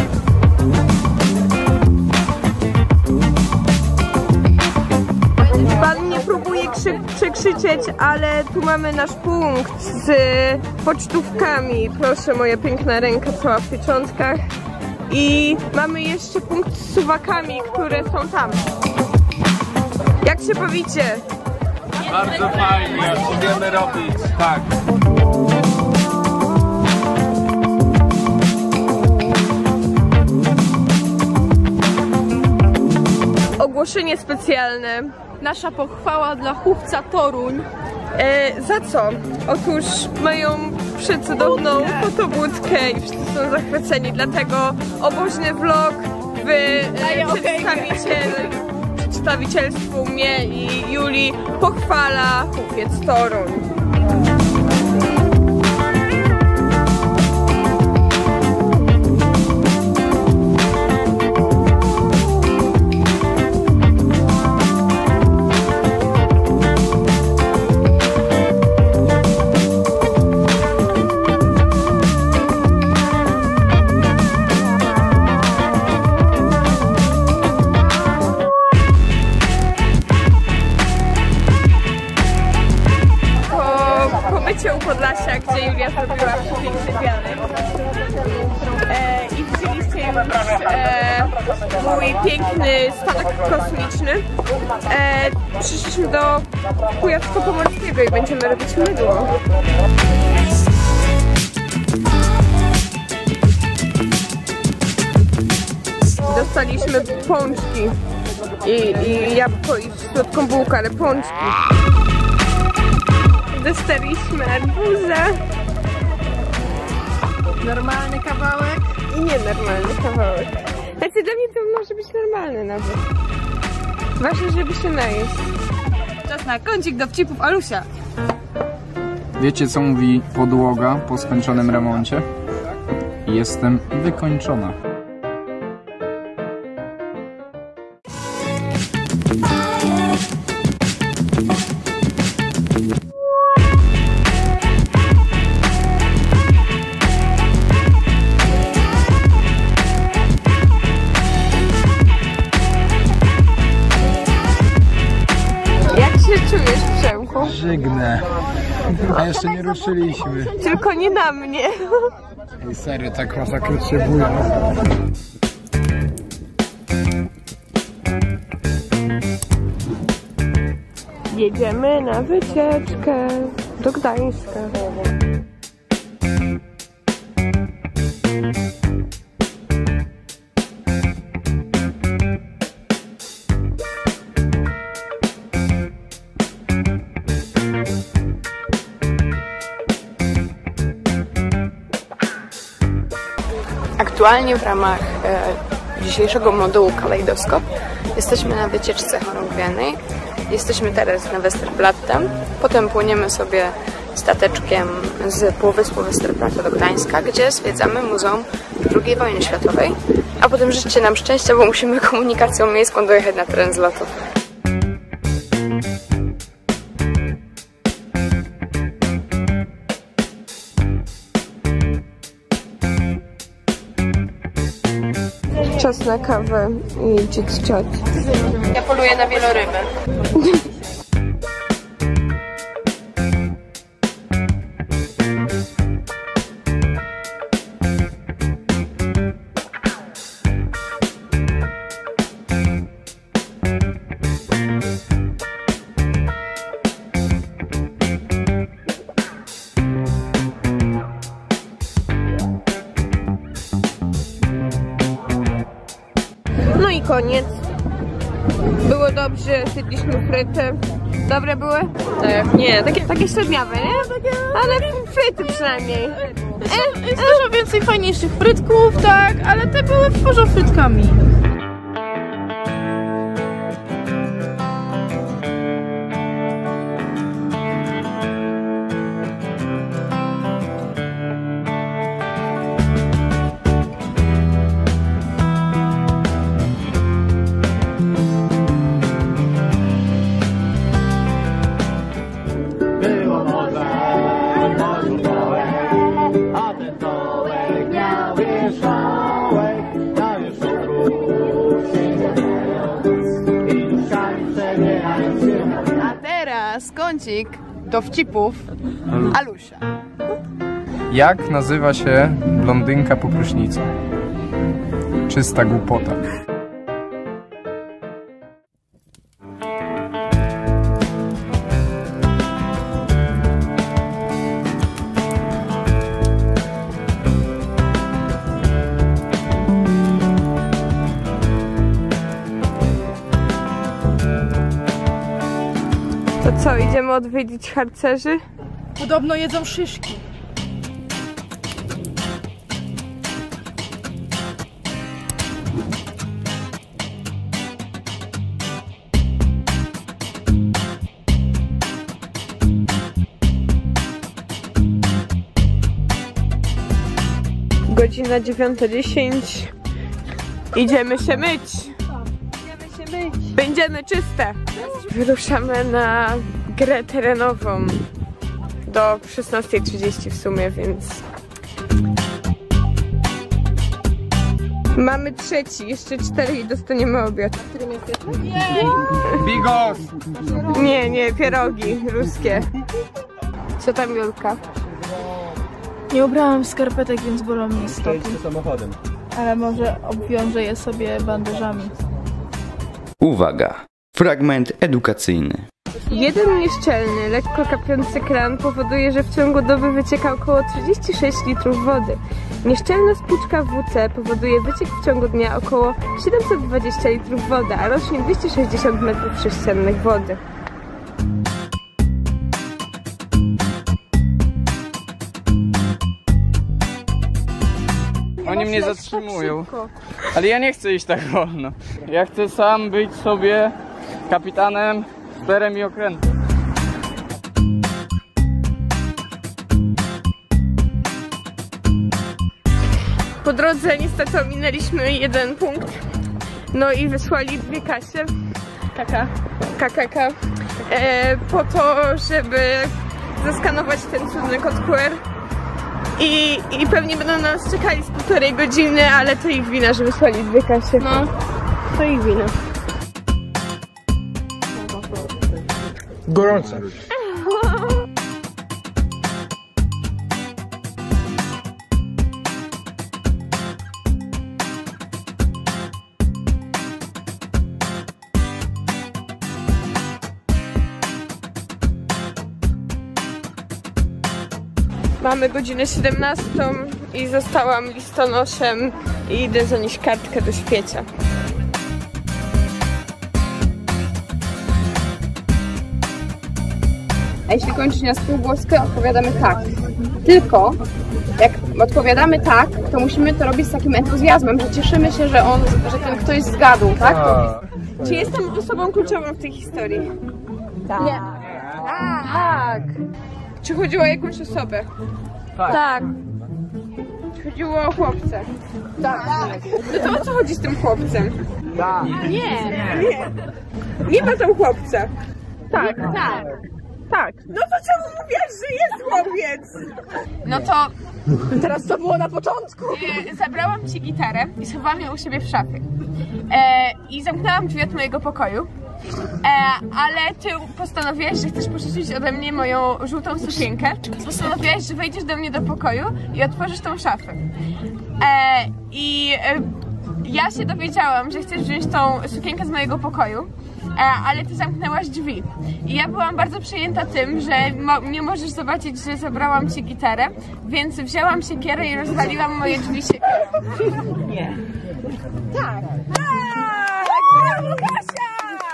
[SPEAKER 9] Pan nie próbuje przekrzyczeć, ale tu mamy nasz punkt z pocztówkami. Proszę, moja piękna ręka cała w pieczątkach. I mamy jeszcze punkt z suwakami, które są tam. Jak się bawicie?
[SPEAKER 18] Bardzo fajnie, umiemy robić, tak.
[SPEAKER 9] Ogłoszenie specjalne.
[SPEAKER 7] Nasza pochwała dla chłopca Toruń.
[SPEAKER 9] E, za co? Otóż mają przecudowną fotobudkę i wszyscy są zachwyceni, dlatego oboźny vlog w e, przedstawiciel, przedstawicielstwu mnie i Julii pochwala chłopiec Toruń. mecie u Podlasia, gdzie Julia zrobiła przepiękny wianek. E, I widzieliście już e, mój piękny statek kosmiczny. E, przyszliśmy do Kujawsko-Pomorskiego i będziemy robić mydło. Dostaliśmy pączki i, i jabłko i słodką bułkę, ale pączki. Dostaliśmy arbuza.
[SPEAKER 17] Normalny kawałek
[SPEAKER 9] i nienormalny kawałek. Znaczy dla mnie to może być normalny nawet. Ważne, żeby się najeść.
[SPEAKER 14] Czas na kącik dowcipów Alusia.
[SPEAKER 8] Wiecie, co mówi podłoga po skończonym remoncie? Jestem wykończona.
[SPEAKER 10] Żygnę. A jeszcze nie ruszyliśmy.
[SPEAKER 9] Tylko nie na mnie.
[SPEAKER 10] Ej, serio, tak masakrycznie buja.
[SPEAKER 9] Jedziemy na wycieczkę do Gdańska.
[SPEAKER 2] Aktualnie w ramach e, dzisiejszego modułu Kalejdoskop jesteśmy na wycieczce chorągwianej. Jesteśmy teraz na Westerplatte. Potem płyniemy sobie stateczkiem z półwyspu Westerplatte do Gdańska, gdzie zwiedzamy Muzeum drugiej wojny światowej. A potem życzcie nam szczęścia, bo musimy komunikacją miejską dojechać na teren zlotu.
[SPEAKER 9] Czas na kawę i chit-chat.
[SPEAKER 17] Ja poluję na wieloryby.
[SPEAKER 9] No i koniec. Było dobrze, zjedliśmy fryty. Dobre były?
[SPEAKER 17] Tak, nie, takie,
[SPEAKER 9] Takie średniawe, nie? Ale fryty przynajmniej.
[SPEAKER 17] e, jest dużo więcej fajniejszych frytków, tak, ale te były poza frytkami.
[SPEAKER 3] Było morze, morzu dołek, a ten dołek miał wierzchołek, na wierzchołku sięgając i duszami przebierając się.
[SPEAKER 7] A teraz kącik dowcipów Alusia.
[SPEAKER 10] Jak nazywa się blondynka po prysznicu? Czysta głupota.
[SPEAKER 9] To co, idziemy odwiedzić harcerzy?
[SPEAKER 17] Podobno jedzą szyszki.
[SPEAKER 9] Godzina dziewiąta dziesięć. Idziemy się myć. Będziemy czyste. Wyruszamy na grę terenową do szesnastej trzydzieści w sumie, więc mamy trzeci, jeszcze cztery i dostaniemy obiad. W którym jesteśmy?
[SPEAKER 10] Bigos!
[SPEAKER 9] Nie, nie, pierogi ruskie. Co tam, Julka?
[SPEAKER 7] Nie ubrałam skarpetek, więc bolą mnie stopy.
[SPEAKER 19] samochodem.
[SPEAKER 7] Ale może obwiążę je sobie bandażami.
[SPEAKER 16] Uwaga! Fragment edukacyjny.
[SPEAKER 9] Jeden nieszczelny, lekko kapiący kran powoduje, że w ciągu doby wycieka około trzydzieści sześć litrów wody. Nieszczelna spłuczka W C powoduje wyciek w ciągu dnia około siedemset dwadzieścia litrów wody, a rocznie dwieście sześćdziesiąt metrów sześciennych wody.
[SPEAKER 6] Oni mnie zatrzymują. Ale ja nie chcę iść tak wolno. Ja chcę sam być sobie kapitanem, sterem i okrętem.
[SPEAKER 9] Po drodze niestety ominęliśmy jeden punkt. No i wysłali dwie kasie. Kaka. Kakaka. E, po to, żeby zaskanować ten cudny kod Q R. I, I pewnie będą na nas czekali z półtorej godziny, ale to ich wina, że wysłali dwie kasie. No, to ich wina.
[SPEAKER 10] Gorące.
[SPEAKER 9] Mamy godzinę siedemnastą i zostałam listonoszem i idę zanieść kartkę do śpiecia.
[SPEAKER 2] A jeśli kończy się na spółgłoskę, odpowiadamy tak. Tylko jak odpowiadamy tak, to musimy to robić z takim entuzjazmem, że cieszymy się, że on, że ten ktoś zgadł, tak?
[SPEAKER 9] Czy jestem osobą kluczową w tej historii?
[SPEAKER 2] Tak.
[SPEAKER 9] Nie. Tak. Czy chodziło o jakąś osobę?
[SPEAKER 10] Tak.
[SPEAKER 9] Tak. Czy chodziło o chłopca? Tak. No to o co chodzi z tym chłopcem?
[SPEAKER 10] Tak.
[SPEAKER 9] Nie. Nie. Nie ma tam chłopca. Tak. Tak. Tak. No to czemu mówisz, że jest chłopiec?
[SPEAKER 4] No to
[SPEAKER 9] teraz to było na początku.
[SPEAKER 4] e, zabrałam ci gitarę i schowałam ją u siebie w szafie. E, I zamknęłam drzwi od mojego pokoju. E, ale ty postanowiłaś, że chcesz pożyczyć ode mnie moją żółtą sukienkę. Postanowiłaś, że wejdziesz do mnie do pokoju i otworzysz tą szafę. E, I e, ja się dowiedziałam, że chcesz wziąć tą sukienkę z mojego pokoju, e, ale ty zamknęłaś drzwi. I ja byłam bardzo przejęta tym, że mo nie możesz zobaczyć, że zabrałam ci gitarę, więc wzięłam siekierę i rozwaliłam moje drzwi siekierą.
[SPEAKER 9] Nie.
[SPEAKER 4] Tak.
[SPEAKER 9] Brawo, Kasia!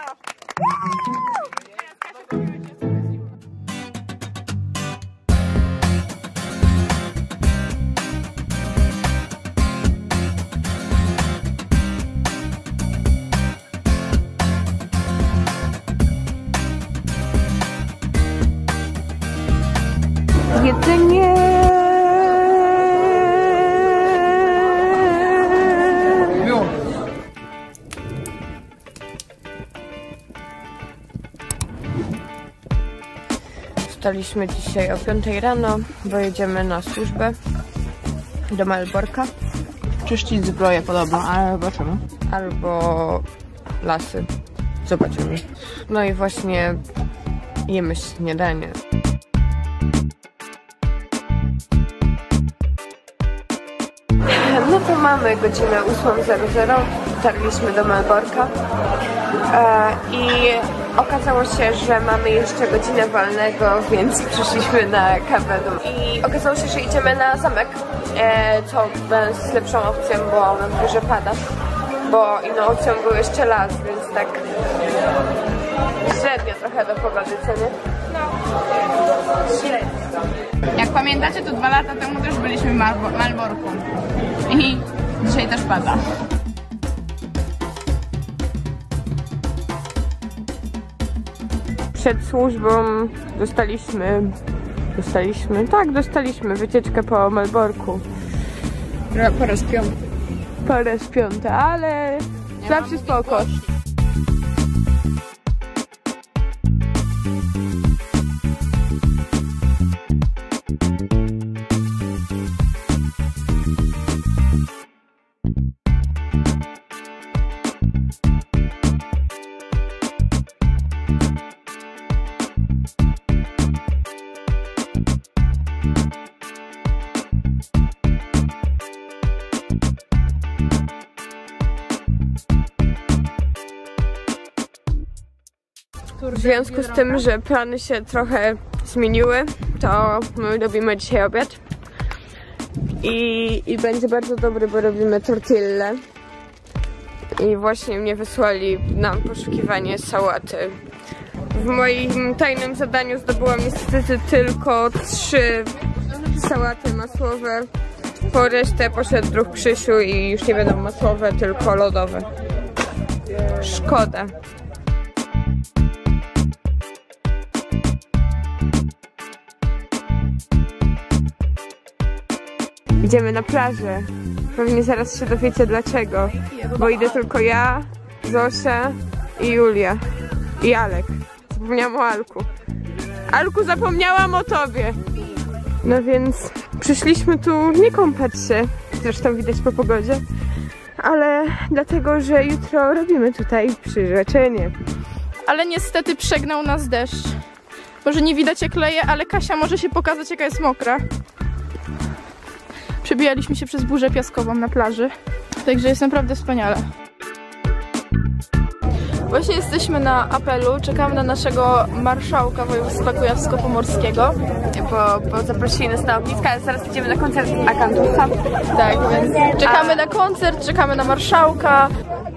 [SPEAKER 9] Jedzenie. Wstaliśmy dzisiaj o piątej rano, bo jedziemy na służbę do Malborka.
[SPEAKER 7] Czyścić zbroję podobno, ale zobaczymy.
[SPEAKER 9] Albo lasy. Zobaczymy. No i właśnie jemy śniadanie. No to mamy godzinę ósmą zero zero, dotarliśmy do Malborka e, i okazało się, że mamy jeszcze godzinę wolnego, więc przyszliśmy na kawę. I okazało się, że idziemy na zamek, e, co jest lepszą opcją, bo na dworze pada, bo inną opcją był jeszcze las, więc tak średnio trochę do pogody, co nie? No, średnio.
[SPEAKER 11] Jak pamiętacie, to dwa lata temu też byliśmy w Malbo Malborku. I dzisiaj też pada.
[SPEAKER 9] Przed służbą dostaliśmy, dostaliśmy, tak, dostaliśmy wycieczkę po Malborku.
[SPEAKER 11] Po raz piąty.
[SPEAKER 9] Po raz piąty, ale nie zawsze spoko.
[SPEAKER 4] W związku z tym, że plany się trochę zmieniły, to my robimy dzisiaj obiad. I, i będzie bardzo dobry, bo robimy tortille. I właśnie mnie wysłali na poszukiwanie sałaty. W moim tajnym zadaniu zdobyłam niestety tylko trzy sałaty masłowe. Po resztę poszedł druh Krzysiu i już nie będą masłowe, tylko lodowe. Szkoda. Idziemy na plażę. Pewnie zaraz się dowiecie dlaczego. Bo idę tylko ja, Zosia i Julia. I Alek. Zapomniałam o Alku. Alku, zapomniałam o tobie! No więc przyszliśmy tu nie kąpać się. Zresztą widać po pogodzie. Ale dlatego, że jutro robimy tutaj przyrzeczenie.
[SPEAKER 11] Ale niestety przegnał nas deszcz. Może nie widać jak leje, ale Kasia może się pokazać jaka jest mokra. Przebijaliśmy się przez burzę piaskową na plaży, także jest naprawdę wspaniale. Właśnie jesteśmy na apelu, czekamy na naszego marszałka województwa kujawsko-pomorskiego.
[SPEAKER 2] Bo, bo zaprosili nas na ogniska, ale zaraz idziemy na koncert Akantusa.
[SPEAKER 11] Tak, więc czekamy A... na koncert, czekamy na marszałka.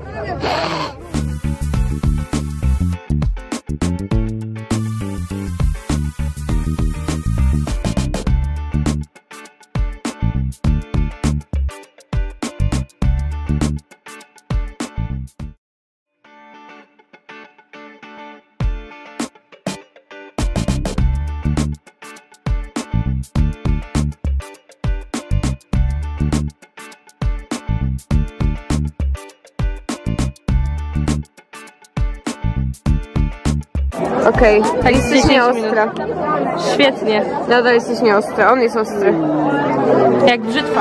[SPEAKER 4] Okej, okay. Jesteś nieostra. Świetnie. Nadal jesteś nieostra, on jest ostry.
[SPEAKER 11] Jak brzytwa.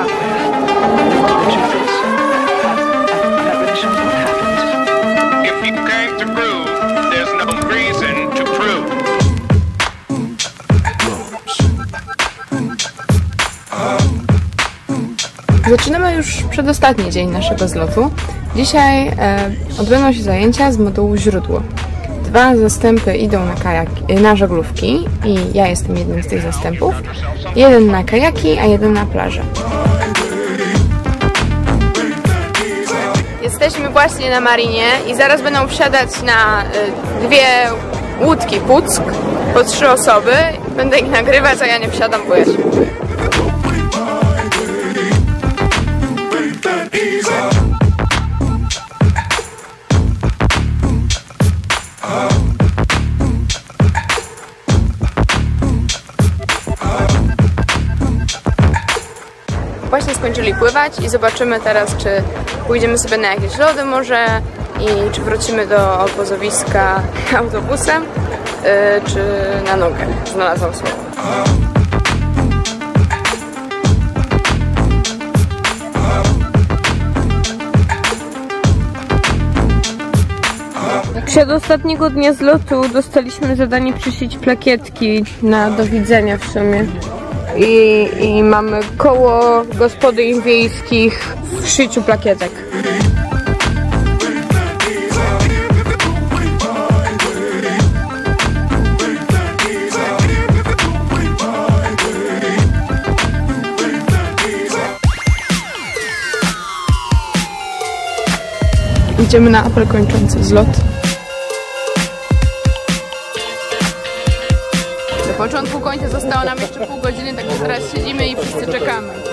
[SPEAKER 2] Zaczynamy już przedostatni dzień naszego zlotu. Dzisiaj e, odbędą się zajęcia z modułu źródło. Dwa zastępy idą na, kajaki, na żaglówki i ja jestem jednym z tych zastępów. Jeden na kajaki, a jeden na plażę. Jesteśmy właśnie na marinie i zaraz będą wsiadać na y, dwie łódki Puck po trzy osoby. Będę ich nagrywać, a ja nie wsiadam, bo ja się boję. Właśnie skończyli pływać i zobaczymy teraz, czy pójdziemy sobie na jakieś lody może i czy wrócimy do obozowiska autobusem, yy, czy na nogę. Znalazłam słowo.
[SPEAKER 4] Przed ostatniego dnia zlotu dostaliśmy zadanie przyszyć plakietki na do widzenia w sumie. I, i mamy koło gospodyń wiejskich w szyciu plakietek.
[SPEAKER 2] Idziemy na apel kończący zlot.
[SPEAKER 11] Do początku końca zostało nam jeszcze pół godziny, także teraz siedzimy i wszyscy czekamy.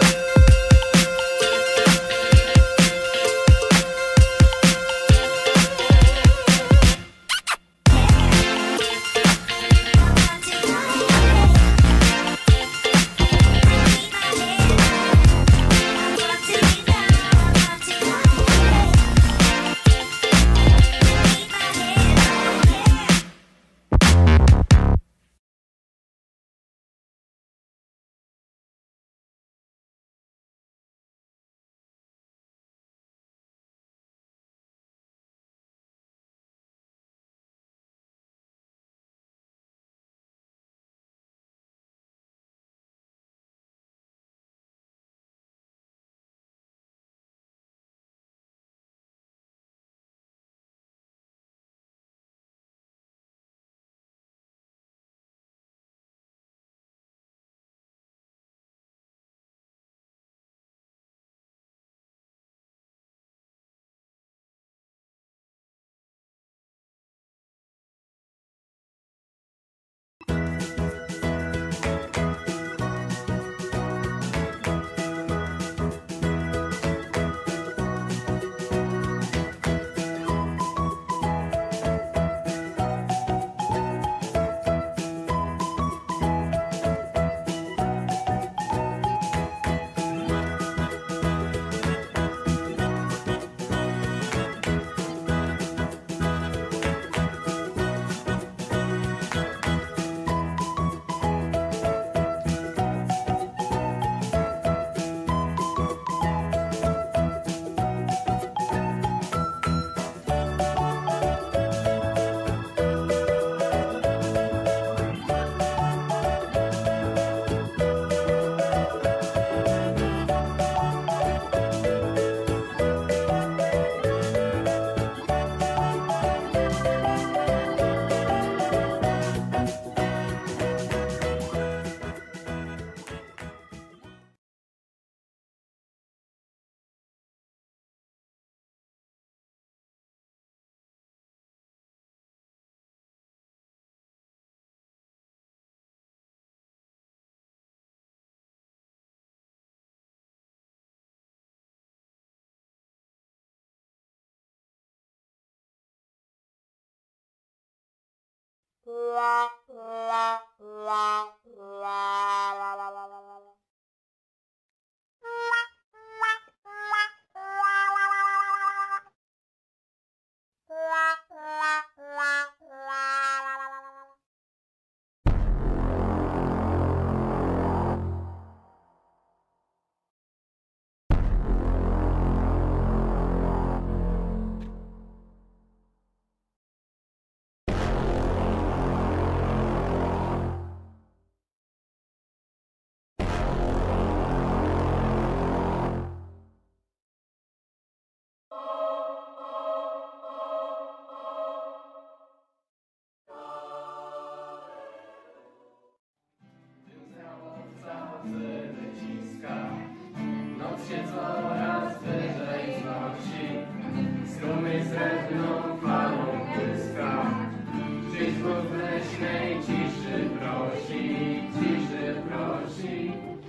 [SPEAKER 15] Noc się coraz wyżej wznosi, strumy srebrną falą błyska. Czyś w leśnej ciszy prosi, ciszy prosi,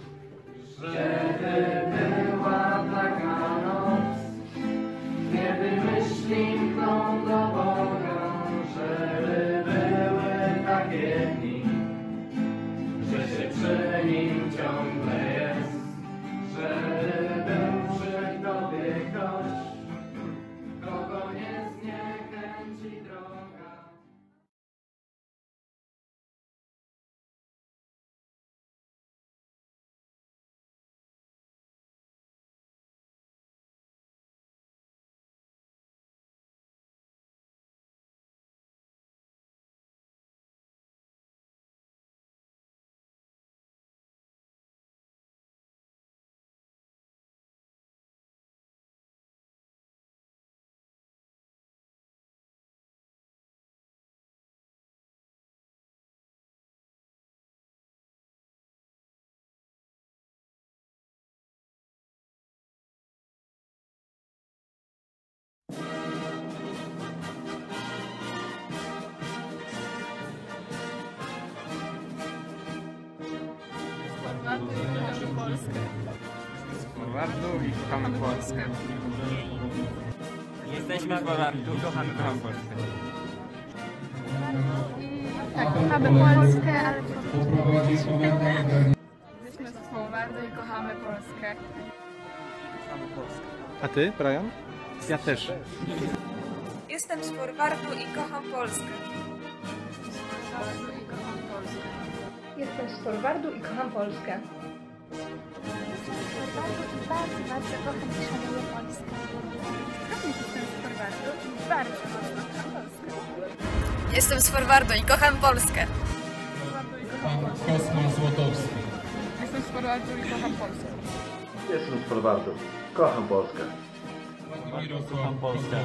[SPEAKER 15] żeby była taka noc, kiedy myśli mkną do Boga, żeby były takie dni, że się przy nim ciągle jest. Żeby był przy tobie ktoś, kogo nie zniechęci droga.
[SPEAKER 6] Z Forwardu i kochamy Polskę.
[SPEAKER 10] Jesteśmy z Forwardu i kochamy, kochamy Polskę.
[SPEAKER 7] Tak, kochamy Polskę, ale jesteśmy z Forwardu i kochamy Polskę.
[SPEAKER 5] A ty, Brian? Ja też.
[SPEAKER 14] Jestem z Forwardu i kocham Polskę.
[SPEAKER 7] Jestem z Forwardu i kocham Polskę.
[SPEAKER 4] Bardzo, bardzo kocham i szanuję Polskę. Jestem z Forwardu i bardzo mocno kocham Polskę.
[SPEAKER 14] Jestem z Forwardu i kocham Polskę.
[SPEAKER 15] Kosma Złotowski.
[SPEAKER 7] Jestem z Forwardu i kocham Polskę.
[SPEAKER 19] Jestem z Forwardu. Kocham Polskę.
[SPEAKER 15] Kocham Polskę.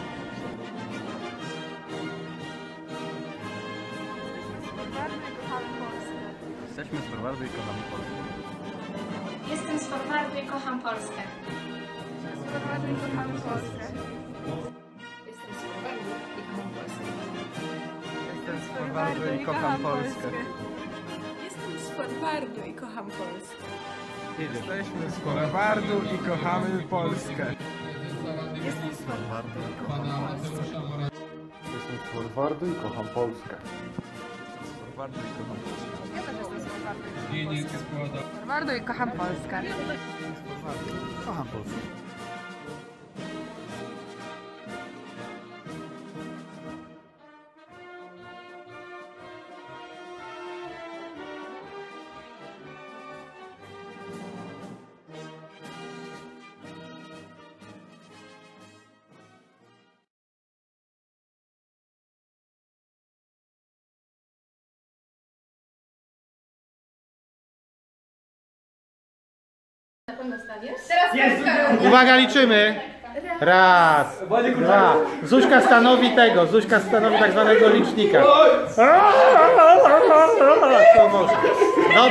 [SPEAKER 16] Jesteśmy z Forwardu i kochamy Polskę.
[SPEAKER 4] Jestem z Forwardu i kocham Polskę.
[SPEAKER 7] Z Forwardu i kocham Polskę.
[SPEAKER 2] Jestem z Forwardu i kocham Polskę.
[SPEAKER 6] Jestem z Forwardu i kocham Polskę.
[SPEAKER 9] Jestem z Forwardu i kocham Polskę.
[SPEAKER 6] Jesteśmy z Forwardu i kochamy Polskę.
[SPEAKER 9] Jestem z Forwardu i kocham Polskę.
[SPEAKER 19] Jestem z Forwardu i kocham Polskę.
[SPEAKER 6] Z Forwardu i kocham Polskę.
[SPEAKER 7] Ja też jestem z Forwardu.
[SPEAKER 15] Wieniec składa.
[SPEAKER 7] Z Forwardu i kocham Polskę.
[SPEAKER 5] Kocham Polskę. Uwaga, liczymy. Raz, dwa. Zuśka stanowi tego, Zuśka stanowi tak zwanego licznika. To może. No.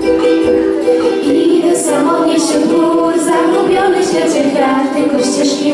[SPEAKER 21] Idę samotnie wśród gór, zagubiony w świecie gwiazd, tylko ścieżki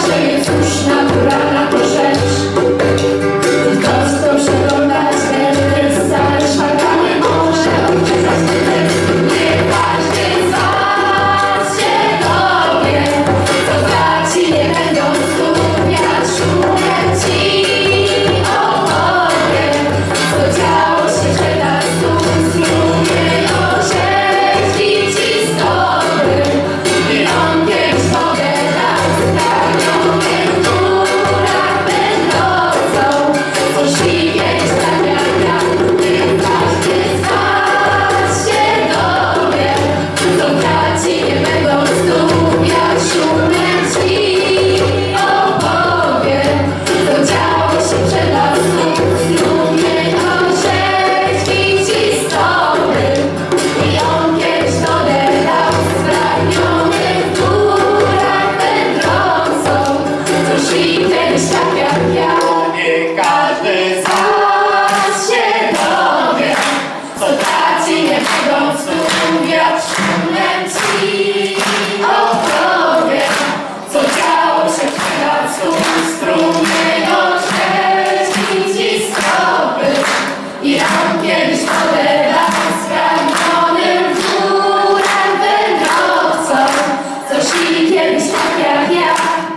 [SPEAKER 15] Jednakże cóż, naturalna to rzecz. Prosto przeglądać bez zaszłagany może odczytać ten tekst. Nie każdy z was się dowie, co traci, nie będą skupiać szumem ci opowie, co działo się przed nas tu strumień orzeźwić istoty. I on kiedyś wodę dał spragnionym w górach będącą. Poszli kiedyś tak jak ja, nie każdy z was się dowie, co traci, nie będą skupiać szumem ci opowie, co działo się przed nas tu strumień orzeźwić istoty. I on kiedyś wodę dał spragnionym w górach wędrącą, co szli kiedyś tak jak ja. Nie każdy z was się dowie, co traci, nie będą skupiać szumem ci opowie, co działo się przed nas tu strumień orzeźwić istoty. I on kiedyś wodę dał spragnionym w górach wędrowcom, co szli kiedyś tak jak ja.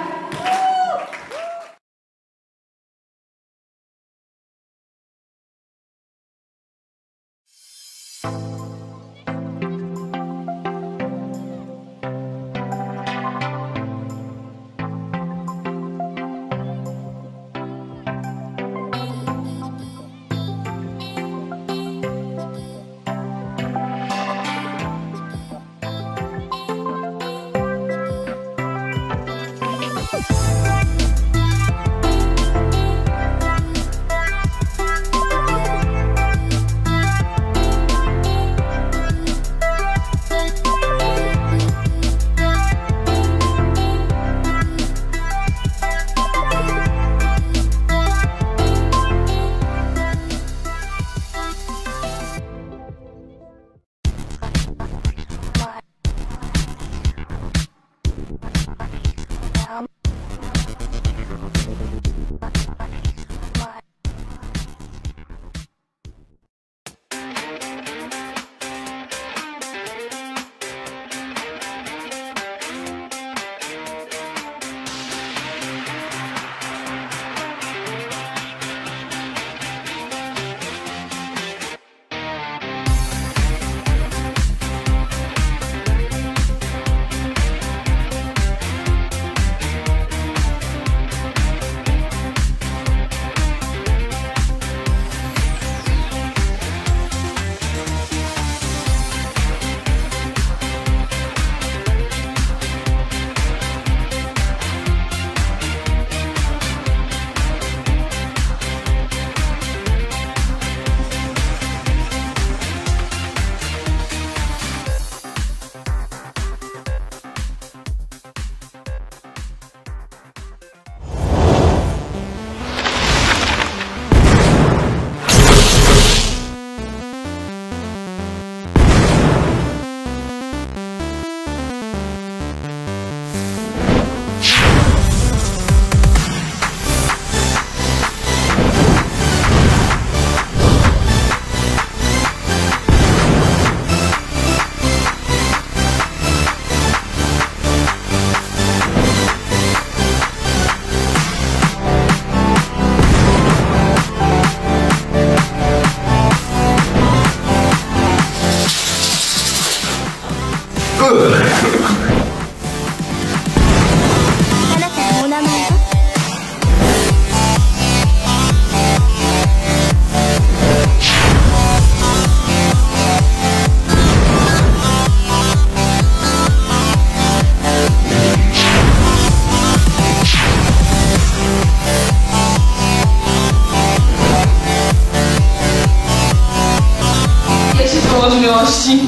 [SPEAKER 11] miłości.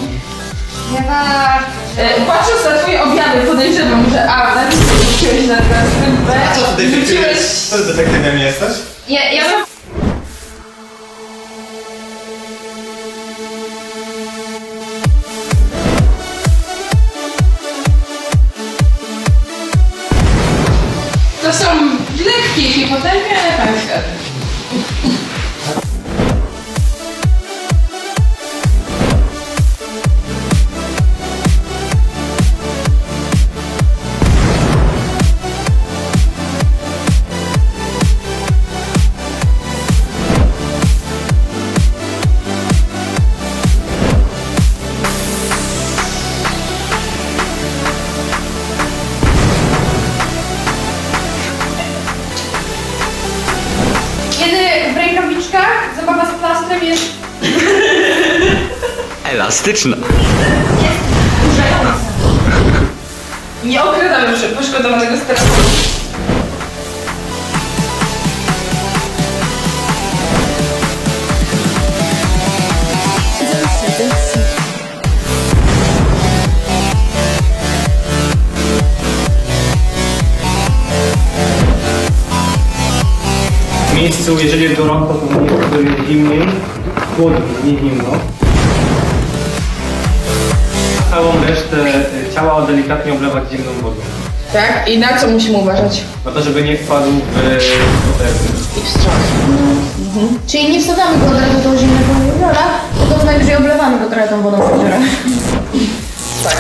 [SPEAKER 11] Nie warto. E, patrząc na twoje objawy, podejrzewam, że A, najpierw wróciłeś na transkrym, B,
[SPEAKER 5] Co ty detektywem? Co ty detektywem jesteś?
[SPEAKER 11] Ja, ja mam... Hi, hipotermia, pańska. Kiedy w rękawiczkach zabawa z plastrem jest
[SPEAKER 16] Elastyczna.
[SPEAKER 11] urzająca. Nie okrywamy już poszkodowanego strefy.
[SPEAKER 1] W miejscu, jeżeli jest gorąco, to w miejscu, które jest zimniej, chłodniej, nie zimno. Całą resztę ciała delikatnie oblewać zimną wodą.
[SPEAKER 11] Tak? I na co musimy uważać?
[SPEAKER 1] Na to, żeby nie wpadł w poterny.
[SPEAKER 11] I wstrząs. Mhm. Czyli nie wsadzamy go od razu do zimnego jeziora, tylko najwyżej oblewamy go trochę tą wodą z jeziora. Tak.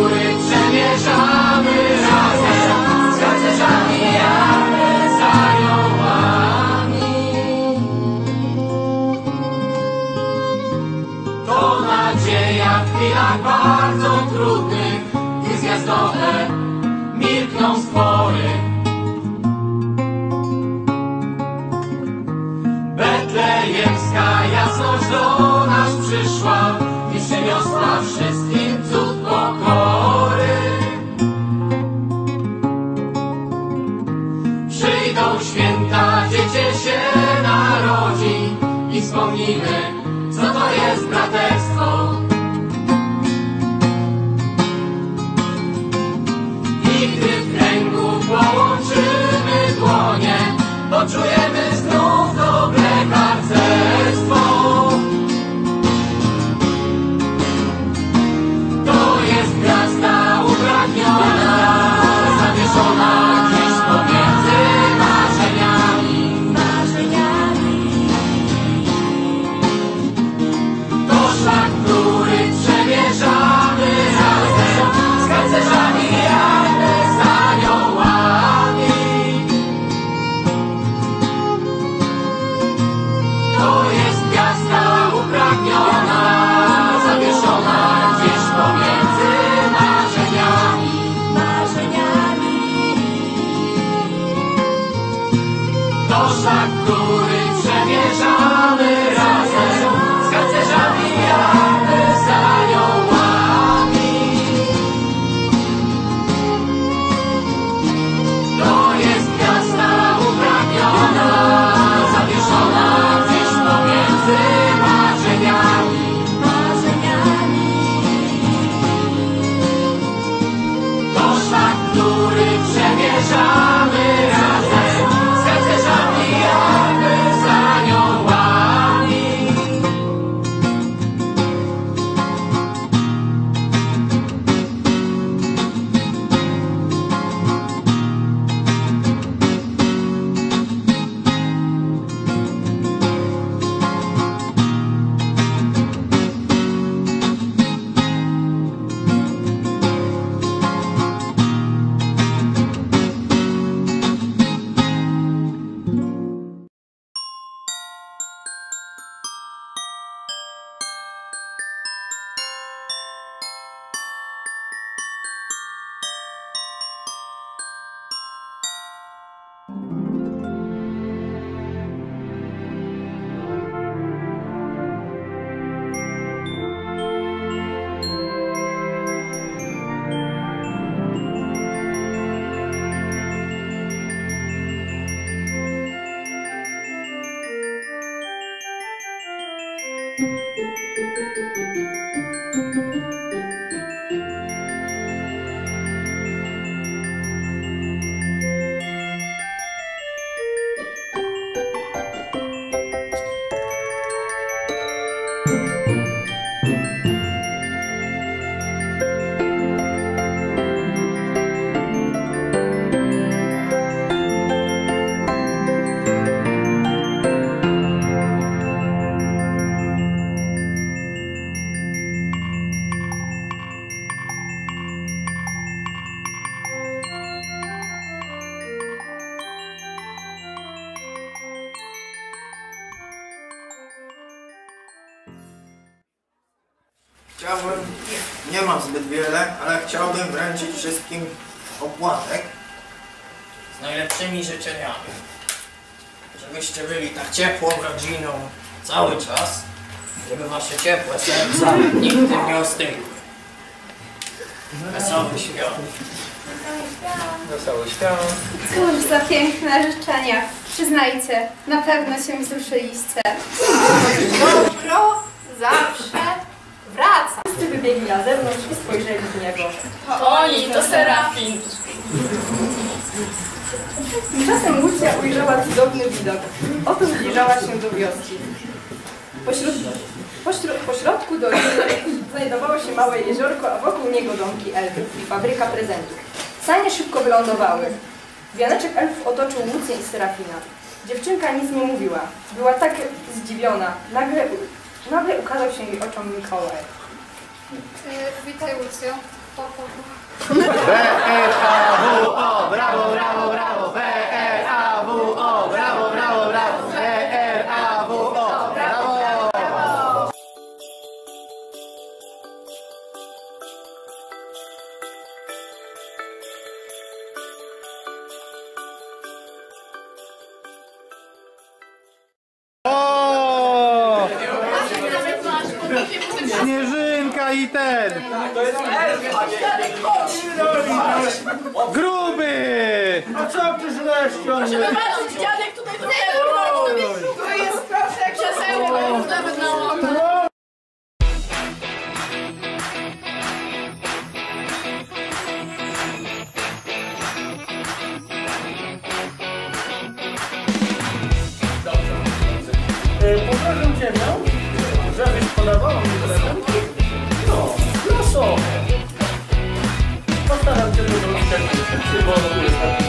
[SPEAKER 15] Przemierzamy razem z harcerzami, jak my za nią. przyjdą święta, dziecię się narodzi i wspomnimy, co to jest braterstwo. I gdy w kręgu połączymy dłonie, poczujemy znów dobre harcerstwo. To jest gwiazda upragniona, zawieszona gdzieś pomiędzy marzeniami. marzeniami. To szlak, który przemierzamy razem z harcerzami, jakby z aniołami. To jest gwiazda upragniona, zawieszona gdzieś pomiędzy marzeniami. marzeniami. To szlak, który przemierzamy razem z harcerzami, jakby z aniołami. To jest gwiazda upragniona, zawieszona gdzieś pomiędzy marzeniami. marzeniami. To szlak, który przemierzamy razem z harcerzami, jakby z aniołami.
[SPEAKER 21] Chciałbym, nie mam zbyt wiele, ale chciałbym wręczyć wszystkim opłatek z najlepszymi życzeniami. Żebyście byli tak ciepłą rodziną cały czas, żeby wasze ciepłe serca nigdy nie ostygły. Wesoły świąt.
[SPEAKER 22] Wesoły świąt. Cóż za piękne życzenia. Przyznajcie, na pewno się wzruszyliście. Dobro zawsze wraca. Wszyscy wybiegli na zewnątrz i spojrzeli w niebo.
[SPEAKER 11] To oni, to Serafin.
[SPEAKER 22] Tymczasem Lucja ujrzała cudowny widok. Oto zbliżała się do wioski. Pośród, pośród, pośrodku doliny znajdowało się małe jeziorko, a wokół niego domki elfów i fabryka prezentów. Sanie szybko wylądowały. Wianeczek elfów otoczył Lucję i Serafina. Dziewczynka nic nie mówiła. Była tak zdziwiona. Nagle, nagle ukazał się jej oczom Mikołaj.
[SPEAKER 11] Witaj, Lucjo.
[SPEAKER 21] B R A W O, brawo, brawo, brawo, B R A W O, brawo, brawo, brawo, B R A W O, brawo.
[SPEAKER 5] Śnieżynka Uwaga i ten!
[SPEAKER 10] To jest elf!
[SPEAKER 5] Gruby!
[SPEAKER 3] A co ty źle ściągniesz?
[SPEAKER 22] Zobaczyć, dziadek tutaj to tu jest proszę krzesełko, już nawet na łomę.
[SPEAKER 3] Poproszę cię, no, żebyś podawała mi prezenty. No, losowo. Postaram się, żeby uciekać, bo tu jest tak.